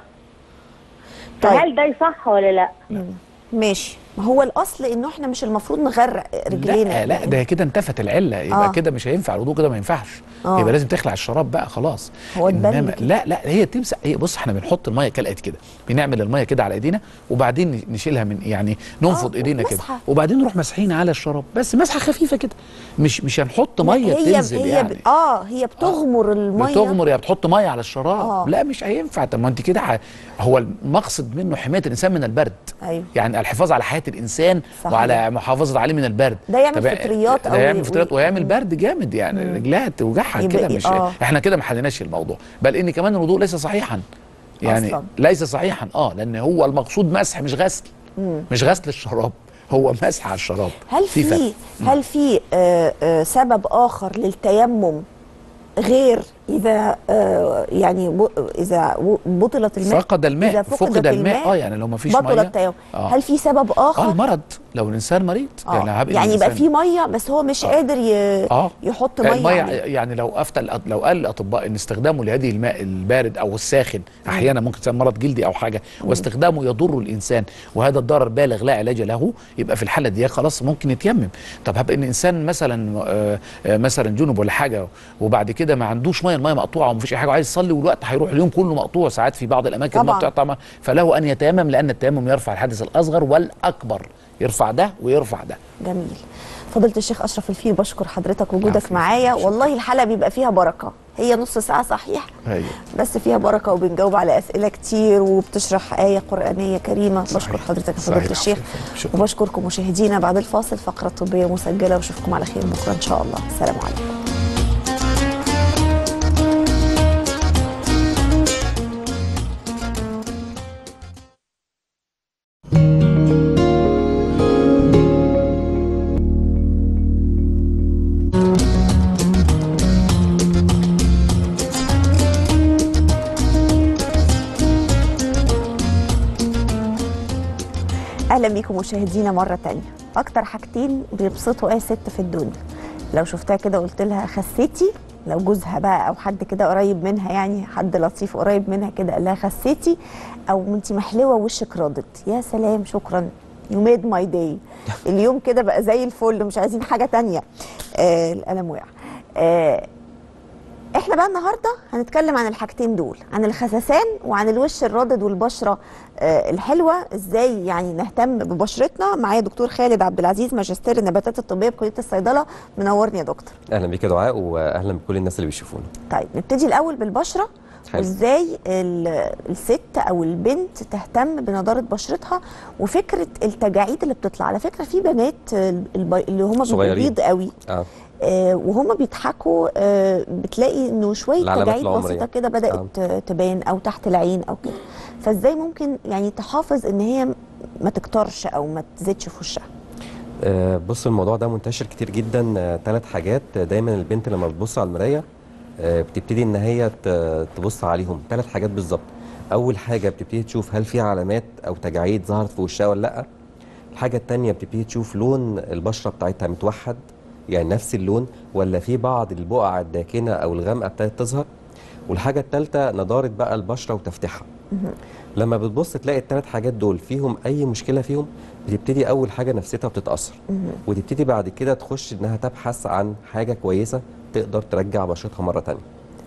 طيب. هل ده صح ولا لا؟ مم. ماشي. ما هو الاصل انه احنا مش المفروض نغرق رجلينا. لا لا، ده كده انتفت العله، يبقى آه. كده مش هينفع الوضوء، كده ما ينفعش. آه. يبقى لازم تخلع الشراب بقى خلاص. هو انما لا لا، هي تمسح. هي بص احنا بنحط الميه كالاتي كده، بنعمل الميه كده على ايدينا وبعدين نشيلها من يعني ننفض آه. ايدينا كده وبعدين نروح مسحين على الشراب، بس مسحه خفيفه كده، مش مش هنحط ميه تنزل هي يعني. اه هي بتغمر آه. الميه، بتغمر يا بتحط ميه على الشراب. آه. لا مش هينفع. طب ما انت كده ح... هو المقصد منه حمايه الانسان من البرد. أيوه. يعني الحفاظ على حياه الانسان صحيح. وعلى محافظه عليه من البرد. ده يعمل فطريات ده يعمل فطريات ويعمل برد جامد، يعني رجلها توجعها كده. مش آه. احنا كده ما حليناش الموضوع، بل ان كمان الوضوء ليس صحيحا، يعني أصلاً. ليس صحيحا اه لان هو المقصود مسح مش غسل. مم. مش غسل الشراب، هو مسح على الشراب. هل في, في هل في آه آه سبب اخر للتيمم غير اذا آه يعني اذا بطلت الماء؟ فقد الماء، إذا فقد الماء اه يعني لو ما فيش ميه بطل التيمم. آه. هل في سبب اخر؟ اه المرض، لو الانسان مريض. آه. يعني يعني يبقى في ميه بس هو مش آه. قادر ي... آه. يحط ميه. الميه يعني, يعني لو افتى لو قال الاطباء ان استخدامه لهذه الماء البارد او الساخن احيانا ممكن يسبب مرض جلدي او حاجه، واستخدامه يضر الانسان وهذا الضرر بالغ لا علاج له، يبقى في الحاله دي خلاص ممكن يتيمم. طب هبقى ان انسان مثلا آه مثلا جنب ولا حاجه وبعد كده ما عندوش ميه، الميه مقطوعه ومفيش اي حاجه وعايز يصلي والوقت هيروح اليوم كله مقطوع، ساعات في بعض الاماكن مقطوعه، فله ان يتيمم لان التيمم يرفع الحدث الاصغر والاكبر، يرفع ده ويرفع ده. جميل. فضيلة الشيخ اشرف الفيل بشكر حضرتك وجودك معايا، والله الحلقه بيبقى فيها بركه، هي نص ساعه صحيح هي. بس فيها بركه وبنجاوب على اسئله كتير وبتشرح ايه قرانيه كريمه. صحيح. بشكر حضرتك يا فضيلة الشيخ وبشكركم مشاهدينا. بعد الفاصل فقره طبيه مسجله واشوفكم على خير بكره ان شاء الله. السلام عليكم. اهلا بيكم مشاهدينا مره تانية. اكتر حاجتين بيبسطوا اي ست في الدنيا، لو شفتها كده قلت لها خسيتي، لو جوزها بقى او حد كده قريب منها، يعني حد لطيف قريب منها كده قال لها خسيتي، او انت محلوه وشك راضت، يا سلام شكرا يو ميد ماي داي، اليوم كده بقى زي الفل، مش عايزين حاجه تانية. آه القلم وقع. آه احنا بقى النهارده هنتكلم عن الحاجتين دول، عن الخسسان وعن الوش الرادد والبشره آه الحلوه، ازاي يعني نهتم ببشرتنا. معايا دكتور خالد عبد العزيز، ماجستير النباتات الطبيه بكليه الصيدله، منورني يا دكتور. اهلا بيك يا دعاء، واهلا بكل الناس اللي بيشوفونا. طيب نبتدي الاول بالبشره، وازاي الست او البنت تهتم بنضاره بشرتها، وفكره التجاعيد اللي بتطلع. على فكره في بنات اللي هم بيبقوا بيض قوي آه. آه وهم بيضحكوا آه بتلاقي انه شويه تجاعيد بسيطه كده بدات آه. تبان، او تحت العين او كده، فازاي ممكن يعني تحافظ ان هي ما تكترش او ما تزيدش في وشها؟ آه بص، الموضوع ده منتشر كتير جدا. ثلاث آه حاجات دايما البنت لما بتبص على المرايه آه بتبتدي ان هي تبص عليهم، ثلاث حاجات بالظبط. اول حاجه بتبتدي تشوف هل في علامات او تجاعيد ظهرت في وشها ولا لا. الحاجه الثانيه بتبتدي تشوف لون البشره بتاعتها متوحد، يعني نفس اللون، ولا في بعض البقع الداكنه او الغامقه ابتدت تظهر. والحاجه الثالثه نضاره بقى البشره وتفتيحها. لما بتبص تلاقي الثلاث حاجات دول فيهم اي مشكله فيهم، بتبتدي اول حاجه نفسيتها بتتاثر، وتبتدي بعد كده تخش انها تبحث عن حاجه كويسه تقدر ترجع بشرتها مره ثانيه.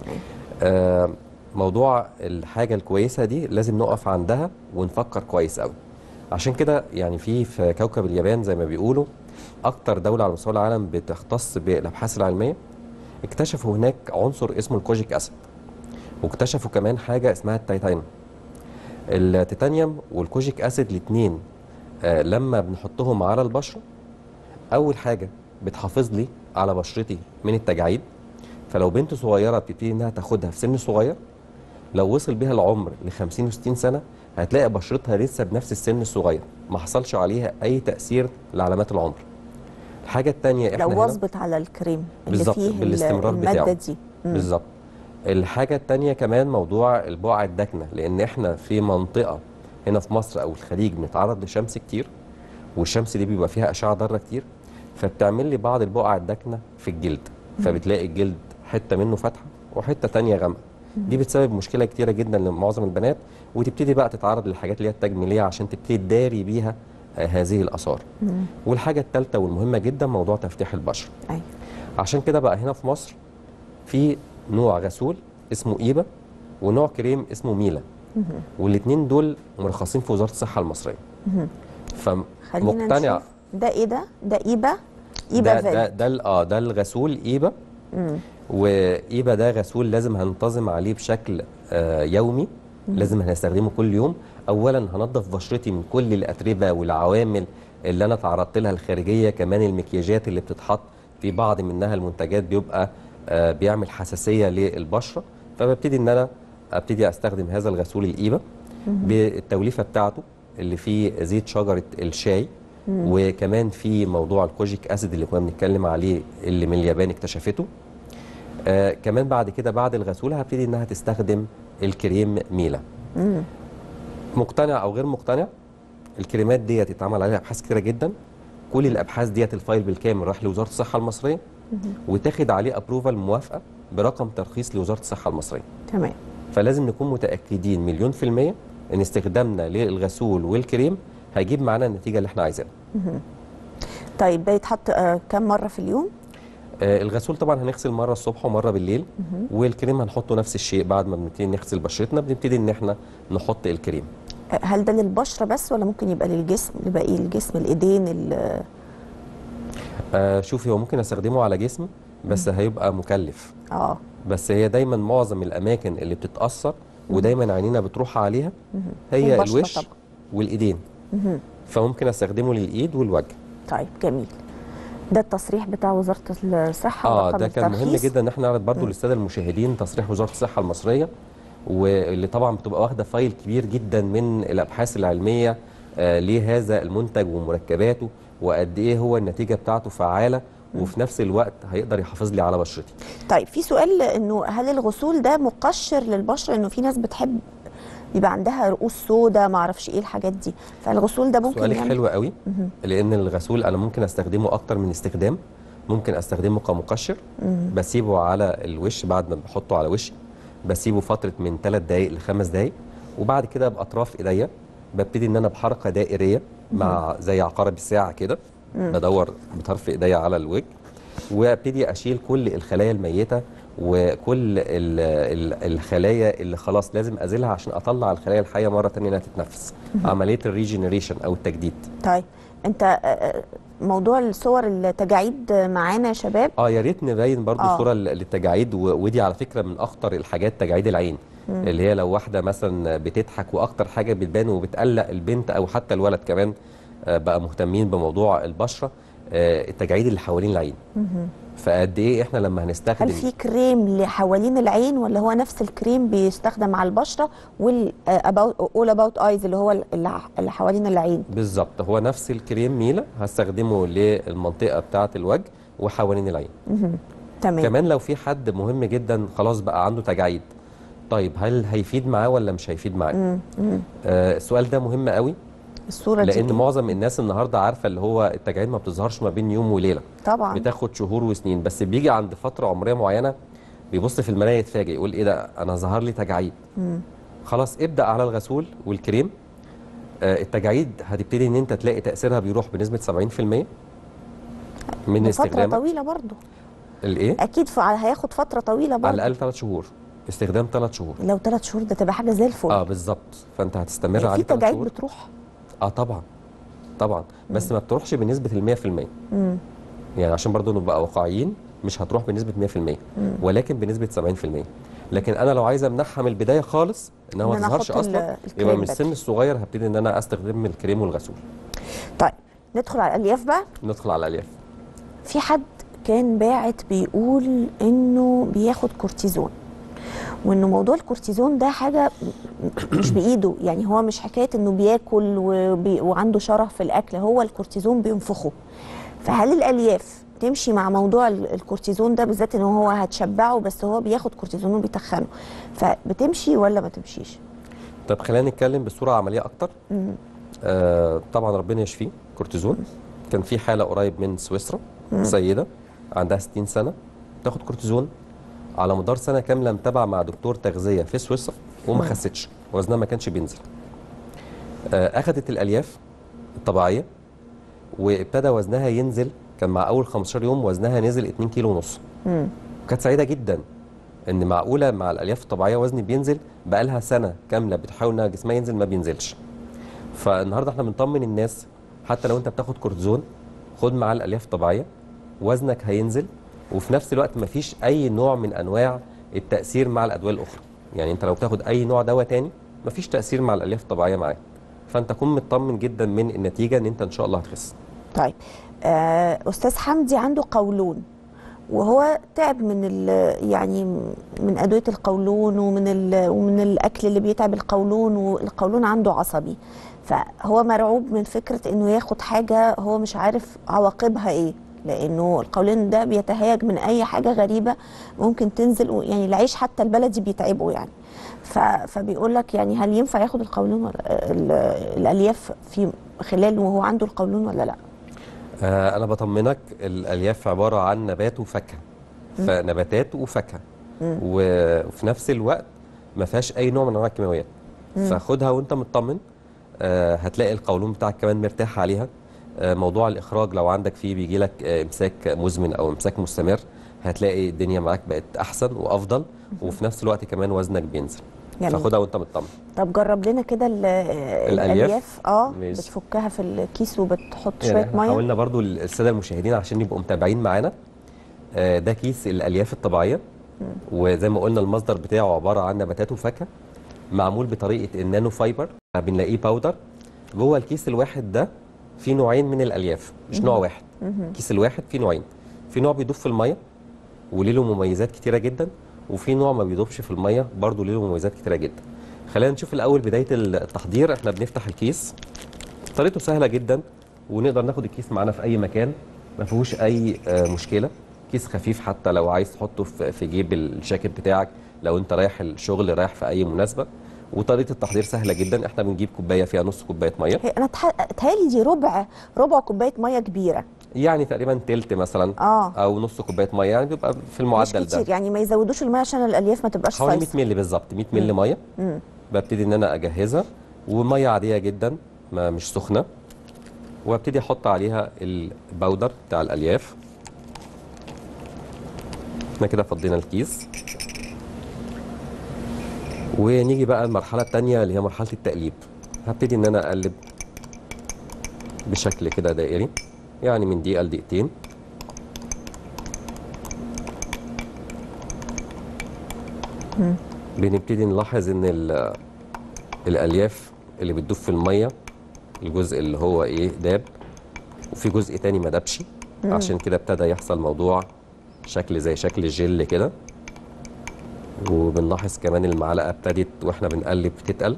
آه موضوع الحاجه الكويسه دي لازم نقف عندها ونفكر كويس قوي. عشان كده يعني في في كوكب اليابان زي ما بيقولوا، اكتر دوله على مستوى العالم بتختص بالابحاث العلميه، اكتشفوا هناك عنصر اسمه الكوجيك اسيد، واكتشفوا كمان حاجه اسمها التيتانيوم. التيتانيوم والكوجيك اسيد الاثنين آه لما بنحطهم على البشره، اول حاجه بتحافظ لي على بشرتي من التجاعيد. فلو بنت صغيره بتبتدي انها تاخدها في سن صغير، لو وصل بيها العمر ل خمسين وستين سنه هتلاقي بشرتها لسه بنفس السن الصغير، ما حصلش عليها اي تاثير لعلامات العمر. الحاجه الثانيه لو واظبت على الكريم اللي فيه بالاستمرار الماده بتاعه دي بالظبط. الحاجه الثانيه كمان موضوع البقع الداكنه، لان احنا في منطقه هنا في مصر او الخليج بنتعرض لشمس كتير، والشمس دي بيبقى فيها اشعه ضاره كتير، فبتعمل لي بعض البقع الداكنه في الجلد، فبتلاقي الجلد حته منه فاتحه وحته ثانيه غامقه. دي بتسبب مشكله كتيره جدا لمعظم البنات، وتبتدي بقى تتعرض للحاجات اللي هي التجميليه عشان تبتدي تداري بيها آه هذه الاثار. والحاجه الثالثه والمهمه جدا موضوع تفتيح البشره. أي. عشان كده بقى هنا في مصر في نوع غسول اسمه ايبا، ونوع كريم اسمه ميلا، والاثنين دول مرخصين في وزاره الصحه المصريه. فمقتنع ده ايه ده؟ ده ايبا؟ ايبا ده ده ده اه ده الغسول ايبا. مم. وايبا ده غسول لازم هننتظم عليه بشكل آه يومي. مم. لازم هنستخدمه كل يوم. اولا هنضف بشرتي من كل الاتربه والعوامل اللي انا تعرضت لها الخارجيه، كمان المكياجات اللي بتتحط في بعض منها المنتجات بيبقى آه بيعمل حساسيه للبشره، فببتدي ان انا ابتدي استخدم هذا الغسول الايبا بالتوليفه بتاعته اللي فيه زيت شجره الشاي. مم. وكمان في موضوع الكوجيك اسيد اللي كنا بنتكلم عليه اللي من اليابان اكتشفته. آه كمان بعد كده بعد الغسول هبتدي انها تستخدم الكريم ميلا. مم. مقتنع او غير مقتنع، الكريمات ديت اتعمل عليها ابحاث كتيره جدا. كل الابحاث ديت الفايل بالكامل راح لوزاره الصحه المصريه، وتاخد عليه ابروفال موافقه برقم ترخيص لوزاره الصحه المصريه. تمام. فلازم نكون متاكدين مليون في الميه ان استخدامنا للغسول والكريم هيجيب معانا النتيجه اللي احنا عايزينها. طيب ده يتحط آه كم مره في اليوم؟ آه الغسول طبعا هنغسل مره الصبح ومره بالليل. مه. والكريم هنحطه نفس الشيء بعد ما بنبتدي نغسل بشرتنا بنبتدي ان احنا نحط الكريم. هل ده للبشره بس ولا ممكن يبقى للجسم، لباقي الجسم، الايدين؟ آه شوفي، هو ممكن استخدمه على جسمي بس مه. هيبقى مكلف. اه بس هي دايما معظم الاماكن اللي بتتاثر ودايما عينينا بتروح عليها مه. هي الوش طبعا والايدين. مه. فممكن استخدمه للايد والوجه. طيب جميل. ده التصريح بتاع وزاره الصحه. اه ده كان مهم جدا ان احنا نعرض برضو للساده المشاهدين تصريح وزاره الصحه المصريه، واللي طبعا بتبقى واخده فايل كبير جدا من الابحاث العلميه آه لهذا المنتج ومركباته، وقد ايه هو النتيجه بتاعته فعاله، وفي نفس الوقت هيقدر يحافظ لي على بشرتي. طيب في سؤال، انه هل الغسول ده مقشر للبشره؟ انه في ناس بتحب بيبقى عندها رؤوس سودا ما اعرفش ايه الحاجات دي، فالغسول ده ممكن سؤالك يعني حلو قوي. لان الغسول انا ممكن استخدمه اكتر من استخدام. ممكن استخدمه كمقشر، بسيبه على الوش بعد ما بحطه على وشي، بسيبه فتره من ثلاث دقائق لخمس دقائق، وبعد كده باطراف ايديا ببتدي ان انا بحركه دائريه مع زي عقارب الساعه كده، بدور بطرف ايديا على الوجه، وابتدي اشيل كل الخلايا الميته وكل ال ال الخلايا اللي خلاص لازم ازيلها عشان اطلع الخلايا الحيه مره ثانيه انها تتنفس. عمليه الريجنريشن او التجديد. طيب انت موضوع الصور التجاعيد معانا يا شباب؟ اه يا ريت نبين برضو آه. صوره للتجاعيد، ودي على فكره من اخطر الحاجات تجاعيد العين. مم. اللي هي لو واحده مثلا بتضحك واكتر حاجه بتبان وبتقلق البنت او حتى الولد كمان بقى مهتمين بموضوع البشره، التجاعيد اللي حوالين العين. مم. فقد ايه احنا لما هنستخدم، هل في كريم اللي حوالين العين ولا هو نفس الكريم بيستخدم على البشره وال اول اباوت ايز اللي هو اللي حوالين العين؟ بالظبط، هو نفس الكريم ميلا هستخدمه للمنطقه بتاعه الوجه وحوالين العين. تمام. كمان لو في حد مهم جدا خلاص بقى عنده تجاعيد، طيب هل هيفيد معاه ولا مش هيفيد معاه؟ آه السؤال ده مهم قوي. الصورة لان دي معظم الناس النهارده عارفه اللي هو التجاعيد ما بتظهرش ما بين يوم وليله، طبعا بتاخد شهور وسنين، بس بيجي عند فتره عمريه معينه بيبص في المرايه يتفاجئ يقول ايه ده انا ظهر لي تجاعيد. مم. خلاص ابدا على الغسول والكريم. آه التجاعيد هتبتدي ان انت تلاقي تاثيرها بيروح بنسبه سبعين في المية من استخدام. فتره طويله برضه. الايه؟ اكيد هياخد فتره طويله برضه، على الاقل ثلاث شهور استخدام، ثلاث شهور. لو ثلاث شهور ده تبقى حاجه زي الفل. اه بالظبط، فانت هتستمر يعني عليه ثلاث شهور. في تجاعيد بتروح؟ اه طبعا طبعا، بس ما بتروحش بنسبه ال مية في المية. امم يعني عشان برضه نبقى واقعيين، مش هتروح بنسبه مية في المية، ولكن بنسبه سبعين في المية. لكن انا لو عايز امنعها من البدايه خالص انها ما تظهرش اصلا، يبقى من السن الصغير هبتدي ان انا استخدم الكريم والغسول. طيب ندخل على الالياف بقى. ندخل على الالياف. في حد كان باعت بيقول انه بياخد كورتيزون، وانه موضوع الكورتيزون ده حاجه مش بايده، يعني هو مش حكايه انه بياكل وبي وعنده شره في الاكل، هو الكورتيزون بينفخه. فهل الالياف تمشي مع موضوع الكورتيزون ده بالذات، ان هو هتشبعه بس هو بياخد كورتيزون وبيتخنه، فبتمشي ولا ما تمشيش؟ طب خلينا نتكلم بصوره عمليه اكتر. آه طبعا ربنا يشفيه كورتيزون. كان في حاله قريب من سويسرا، مم. سيده عندها ستين سنه تاخد كورتيزون على مدار سنه كامله، متابعه مع دكتور تغذيه في سويسرا وما خستش، وزنها ما كانش بينزل. آه اخذت الالياف الطبيعيه وابتدى وزنها ينزل. كان مع اول خمستاشر يوم وزنها نزل اتنين كيلو ونص. كانت سعيده جدا ان معقوله مع الالياف الطبيعيه وزني بينزل، بقى لها سنه كامله بتحاول انها جسمها ينزل ما بينزلش. فالنهارده احنا بنطمن الناس، حتى لو انت بتاخد كورتيزون خد معاه الالياف الطبيعيه، وزنك هينزل، وفي نفس الوقت مفيش اي نوع من انواع التاثير مع الادويه الاخرى. يعني انت لو بتاخد اي نوع دواء تاني مفيش تاثير مع الالياف الطبيعيه معاه، فانت كن مطمن جدا من النتيجه ان انت ان شاء الله هتخس. طيب آه استاذ حمدي عنده قولون، وهو تعب من ال يعني من ادويه القولون ومن ال ومن الاكل اللي بيتعب القولون، والقولون عنده عصبي، فهو مرعوب من فكره انه ياخد حاجه هو مش عارف عواقبها ايه، لانه القولون ده بيتهيج من اي حاجه غريبه ممكن تنزل، يعني العيش حتى البلدي بيتعبه يعني. فبيقول لك يعني هل ينفع ياخد القولون ولا الالياف في خلال وهو عنده القولون ولا لا؟ آه انا بطمنك، الالياف عباره عن نبات وفاكهه، فنباتات وفاكهه، وفي نفس الوقت ما فيهاش اي نوع من انواع الكيماويات، فخدها وانت مطمن. آه هتلاقي القولون بتاعك كمان مرتاح عليها. آه موضوع الاخراج لو عندك فيه بيجي لك آه امساك مزمن او امساك مستمر، هتلاقي الدنيا معاك بقت احسن وافضل، وفي نفس الوقت كمان وزنك بينزل. يعني فخدها وانت مطمن. طب جرب لنا كده الالياف. اه ماشي. بتفكها في الكيس وبتحط يعني شويه ميه. حاولنا برضو الساده المشاهدين عشان يبقوا متابعين معانا. آه ده كيس الالياف الطبيعيه، وزي ما قلنا المصدر بتاعه عباره عن نباتات وفاكهه، معمول بطريقه النانو فايبر، بنلاقيه باودر. جوه الكيس الواحد ده في نوعين من الالياف، مش نوع واحد. الكيس الواحد فيه نوعين، في نوع بيدوب في الميه وليه له مميزات كتيره جدا، وفي نوع ما بيدوبش في الميه برضه له مميزات كتيره جدا. خلينا نشوف الاول بدايه التحضير. احنا بنفتح الكيس، طريقته سهله جدا، ونقدر ناخد الكيس معانا في اي مكان، ما فيهوش اي مشكله. كيس خفيف حتى لو عايز تحطه في جيب الجاكيت بتاعك، لو انت رايح الشغل رايح في اي مناسبه، وطريقه التحضير سهله جدا. احنا بنجيب كوبايه فيها نص كوبايه ميه. انا اتهيألي دي ربع ربع كوبايه ميه كبيره، يعني تقريبا تلت مثلا اه او نص كوبايه ميه، يعني بيبقى في المعدل مش كتير ده. يعني ما يزودوش الميه عشان الالياف ما تبقاش حوالي صيصه. مية مللي بالظبط، مية مللي ميه. مم. ببتدي ان انا اجهزها، وميه عاديه جدا ما مش سخنه، وابتدي احط عليها الباودر بتاع الالياف. احنا كده فضينا الكيس، ونيجي بقى المرحله الثانيه اللي هي مرحله التقليب. هبتدي ان انا اقلب بشكل كده دائري، يعني من دقيقه لدقيقتين. مم. بنبتدي نلاحظ ان الالياف اللي بتدوب في الميه، الجزء اللي هو ايه داب، وفي جزء تاني ما دابش، عشان كده ابتدى يحصل موضوع شكل زي شكل الجل كده. وبنلاحظ كمان المعلقه ابتدت واحنا بنقلب تتقل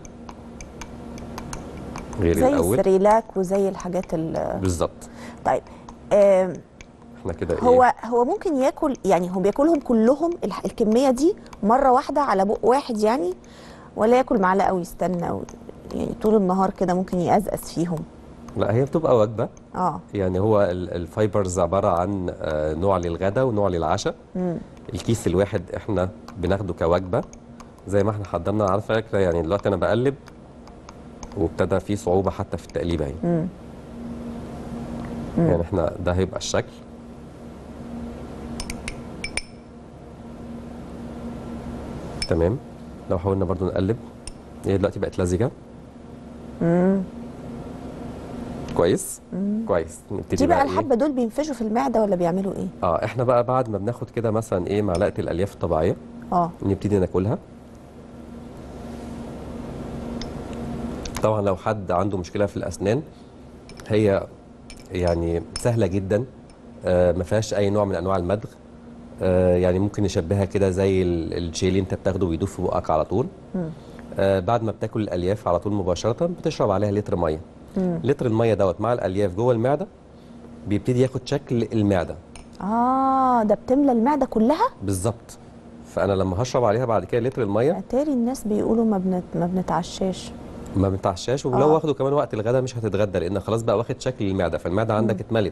غير زي الاول، زي السريلاك وزي الحاجات ال بالظبط. طيب آه احنا كده هو ايه، هو ممكن ياكل، يعني هو بياكلهم كلهم الح- الكميه دي مره واحده على بق واحد يعني، ولا ياكل معلقه ويستنى و... يعني طول النهار كده ممكن يقزقز فيهم؟ لا هي بتبقى وجبه. اه يعني هو ال- الفايبرز عباره عن آه، نوع للغدا ونوع للعشاء. امم الكيس الواحد احنا بناخده كوجبه زي ما احنا حضرنا. على فكره يعني دلوقتي انا بقلب وابتدى في صعوبه حتى في التقليب اهي. امم يعني احنا ده هيبقى الشكل. تمام. لو حاولنا برضو نقلب، هي دلوقتي بقت لزجه. امم كويس. كويس. نبتدي دي بقى إيه؟ الحبه دول بينفشوا في المعده ولا بيعملوا ايه؟ اه احنا بقى بعد ما بناخد كده مثلا ايه معلقه الالياف الطبيعيه، اه نبتدي ناكلها. طبعا لو حد عنده مشكله في الاسنان، هي يعني سهله جدا، آه ما فيهاش اي نوع من انواع المدغ. آه يعني ممكن نشبهها كده زي ال- الجيل اللي انت بتاخده ويدوب في بقك على طول. مم. آه بعد ما بتاكل الالياف على طول مباشره بتشرب عليها لتر ميه. مم. لتر الميه دوت مع الالياف جوه المعده بيبتدي ياخد شكل المعده اه ده بتملى المعده كلها؟ بالظبط. فانا لما هشرب عليها بعد كده لتر الميه، اتاري الناس بيقولوا ما بنت ما بنتعشاش. ما بنتعشاش. ولو آه. واخده كمان وقت الغداء مش هتتغدى، لان خلاص بقى واخد شكل المعده، فالمعده عندك اتملت.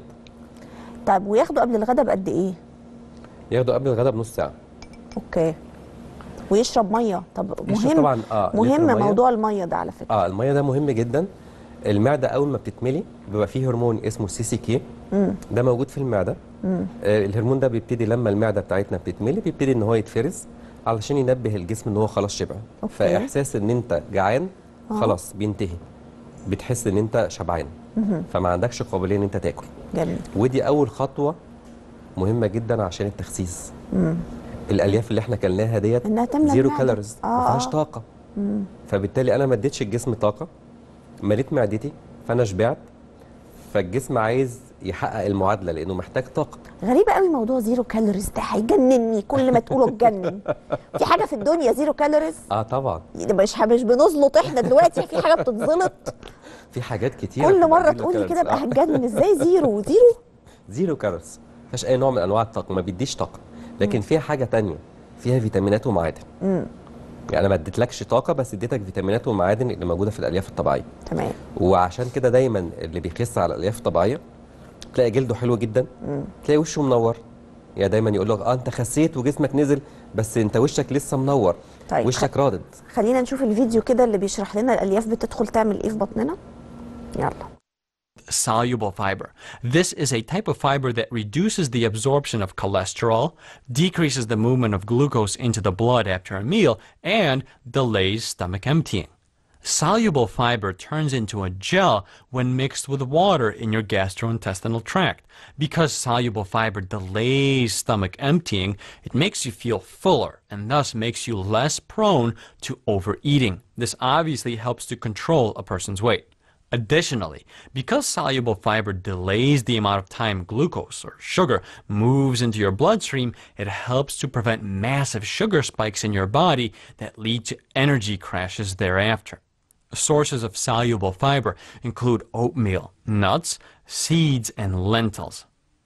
طيب وياخدوا قبل الغدا بقد ايه؟ ياخده قبل الغداء بنص ساعه. اوكي. ويشرب ميه؟ طب يشرب مهم طبعا اه مهم لتر مية. موضوع الميه ده على فكره. اه الميه ده مهم جدا. المعده اول ما بتتملي بيبقى فيه هرمون اسمه السي سي كي، امم ده موجود في المعده. امم آه الهرمون ده بيبتدي لما المعده بتاعتنا بتتملي بيبتدي ان هو يتفرز علشان ينبه الجسم ان هو خلاص شبع. أوكي. فاحساس ان انت جعان آه. خلاص بينتهي، بتحس ان انت شبعان، مهم. فما عندكش قابليه ان انت تاكل. جميل. ودي اول خطوه مهمه جدا عشان التخسيس. امم الالياف اللي احنا كلناها ديت انها تملى زيرو المعدة. كالوريز، آه ما فيهاش آه. طاقه. مم. فبالتالي انا ما اديتش الجسم طاقه، مليت معدتي فانا شبعت، فالجسم عايز يحقق المعادله لانه محتاج طاقه. غريبة قوي موضوع زيرو كالوريز ده، هيجنني كل ما تقوله اتجنن. في حاجة في الدنيا زيرو كالوريز؟ اه طبعا مش مش بنزلط احنا دلوقتي، في حاجة بتتزلط. في حاجات كتير كل مرة تقولي كده ابقى هتجنن. ازاي زيرو؟ زيرو؟ زيرو كالوريز ما فيهاش اي نوع من انواع الطاقه، ما بيديش طاقه، لكن فيها حاجه تانية، فيها فيتامينات ومعادن. امم يعني انا ما اديتلكش طاقه بس اديتك فيتامينات ومعادن اللي موجوده في الالياف الطبيعيه. تمام. وعشان كده دايما اللي بيخس على الالياف الطبيعيه تلاقي جلده حلو جدا، مم. تلاقي وشه منور. يعني دايما يقول لك اه انت خسيت وجسمك نزل بس انت وشك لسه منور. طيب وشك رادد. خلينا نشوف الفيديو كده اللي بيشرح لنا الالياف بتدخل تعمل ايه في بطننا. يلا. Soluble fiber. This is a type of fiber that reduces the absorption of cholesterol, decreases the movement of glucose into the blood after a meal, and delays stomach emptying. Soluble fiber turns into a gel when mixed with water in your gastrointestinal tract. Because soluble fiber delays stomach emptying, it makes you feel fuller and thus makes you less prone to overeating. This obviously helps to control a person's weight. Additionally, because soluble fiber delays the amount of time glucose or sugar moves into your bloodstream, it helps to prevent massive sugar spikes in your body that lead to energy crashes thereafter. Sources of soluble fiber include oatmeal, nuts, seeds, and lentils.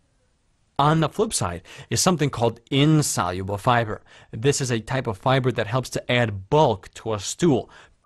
On the flip side is something called insoluble fiber. This is a type of fiber that helps to add bulk to a stool,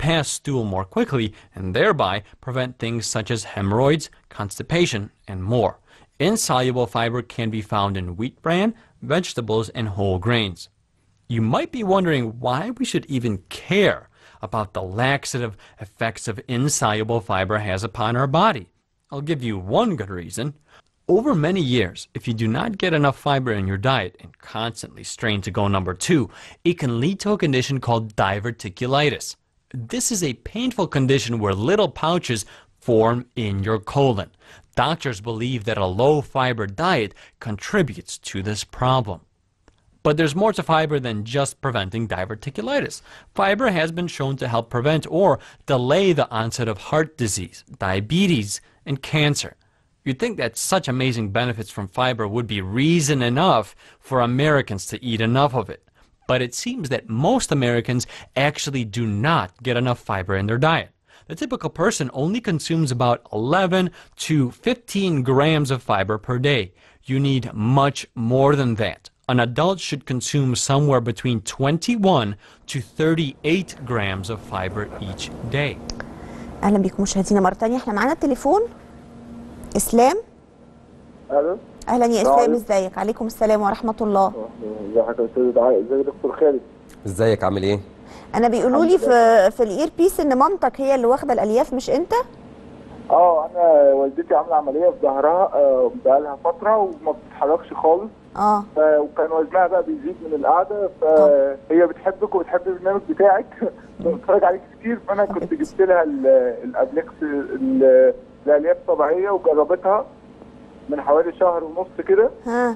pass stool more quickly and thereby prevent things such as hemorrhoids, constipation, and more. Insoluble fiber can be found in wheat bran, vegetables, and whole grains. You might be wondering why we should even care about the laxative effects of insoluble fiber has upon our body. I'll give you one good reason. Over many years, if you do not get enough fiber in your diet and constantly strain to go number two, it can lead to a condition called diverticulitis. This is a painful condition where little pouches form in your colon. Doctors believe that a low-fiber diet contributes to this problem. But there's more to fiber than just preventing diverticulitis. Fiber has been shown to help prevent or delay the onset of heart disease, diabetes, and cancer. You'd think that such amazing benefits from fiber would be reason enough for Americans to eat enough of it. But it seems that most Americans actually do not get enough fiber in their diet. The typical person only consumes about eleven to fifteen grams of fiber per day. You need much more than that. An adult should consume somewhere between twenty-one to thirty-eight grams of fiber each day. اهلا بكم مشاهدينا مره ثانيه. احنا معانا التليفون اسلام. الو اهلا يا اسلام، ازيك؟ عليكم السلام ورحمه الله. ازي حضرتك يا استاذ دعاء؟ ازيك يا دكتور خالد؟ ازيك عامل ايه؟ انا بيقولوا لي في في الاير بيس ان مامتك هي اللي واخده الالياف مش انت؟ اه انا والدتي عامله عمليه في ظهرها آه بقى لها فتره وما بتتحركش خالص. اه وكان وزنها بقى بيزيد من القعده، فهي بتحبك وبتحب البرنامج بتاعك بتتفرج عليك كتير، فانا كنت جبت لها الابلكس الالياف الطبيعيه وجربتها من حوالي شهر ونص كده. ها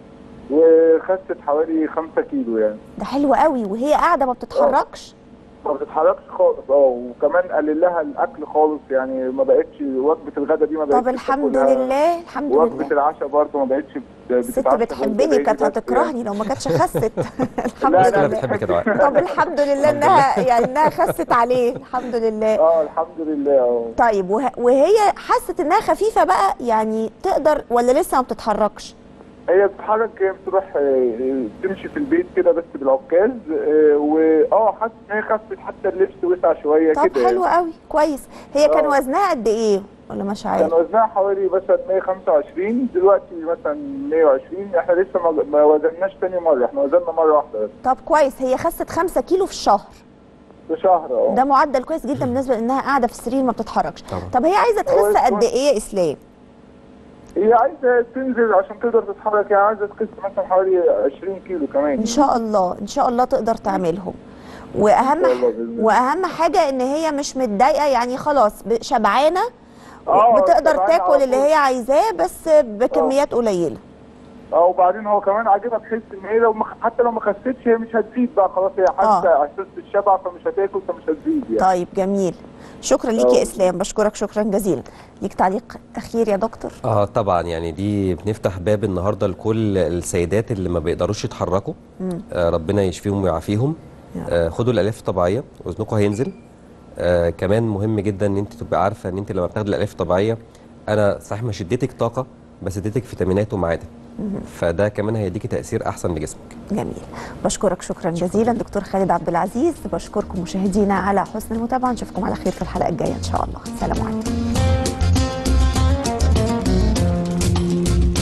وخست حوالي خمسة كيلو يعني. ده حلو قوي، وهي قاعده ما بتتحركش؟ ما بتتحركش خالص. اه وكمان قلل لها الاكل خالص، يعني ما بقتش وجبه الغداء دي ما بقتش. طب الحمد لله الحمد لله. وجبه العشاء برضه ما بقتش الست بتحبني، كانت هتكرهني لو ما كانتش خست. الحمد لا لله. لا بتحبك يا دعاء. طب الحمد لله انها يعني انها خست عليه، الحمد لله. اه الحمد لله. اه طيب وه... وهي حست انها خفيفه بقى، يعني تقدر ولا لسه ما بتتحركش؟ هي بتتحرك، هي بتروح تمشي في البيت كده بس بالعكاز، واه حاسه ان هي خفت، حتى اللبس وسع شويه كده. طب حلو قوي كويس. هي كان وزنها قد ايه ولا مش عارف؟ كان وزنها حوالي مثلا مية وخمسة وعشرين، دلوقتي مثلا مية وعشرين. احنا لسه ما وزناش تاني مره، احنا وزننا مره واحده بس. طب كويس، هي خست خمسة كيلو في الشهر. في شهر اه ده معدل كويس جدا بالنسبه لانها قاعده في السرير ما بتتحركش. طب هي عايزه تخس قد ايه يا اسلام؟ هي عايزه تنزل عشان تقدر تتحرك، يعني عايزه تخس مثلا حوالي عشرين كيلو كمان. ان شاء الله ان شاء الله تقدر تعملهم. واهم واهم حاجه ان هي مش متضايقه، يعني خلاص شبعانه بتقدر تاكل اللي هي عايزاه بس بكميات قليله. اه وبعدين هو كمان عاجبها، تحس ان هي لو مخ... حتى لو ما خستش هي مش هتزيد بقى خلاص، هي حاسه احساس بالشبع فمش هتاكل فمش هتزيد يعني. طيب جميل، شكرا ليك يا اسلام، بشكرك شكرا جزيلا. ليك تعليق اخير يا دكتور؟ اه طبعا، يعني دي بنفتح باب النهارده لكل السيدات اللي ما بيقدروش يتحركوا. آه ربنا يشفيهم ويعافيهم. آه خدوا الالياف الطبيعيه، وزنكم هينزل. آه كمان مهم جدا ان انت تبقى عارفه ان انت لما بتاخدي الالياف الطبيعيه، انا صحيح مش اديتك طاقه بس اديتك فيتامينات ومعادن، فده كمان هيديكي تاثير احسن لجسمك. جميل، بشكرك شكرا جزيلا دكتور خالد عبد العزيز. بشكركم مشاهدينا على حسن المتابعه، نشوفكم على خير في الحلقه الجايه ان شاء الله. سلام عليكم.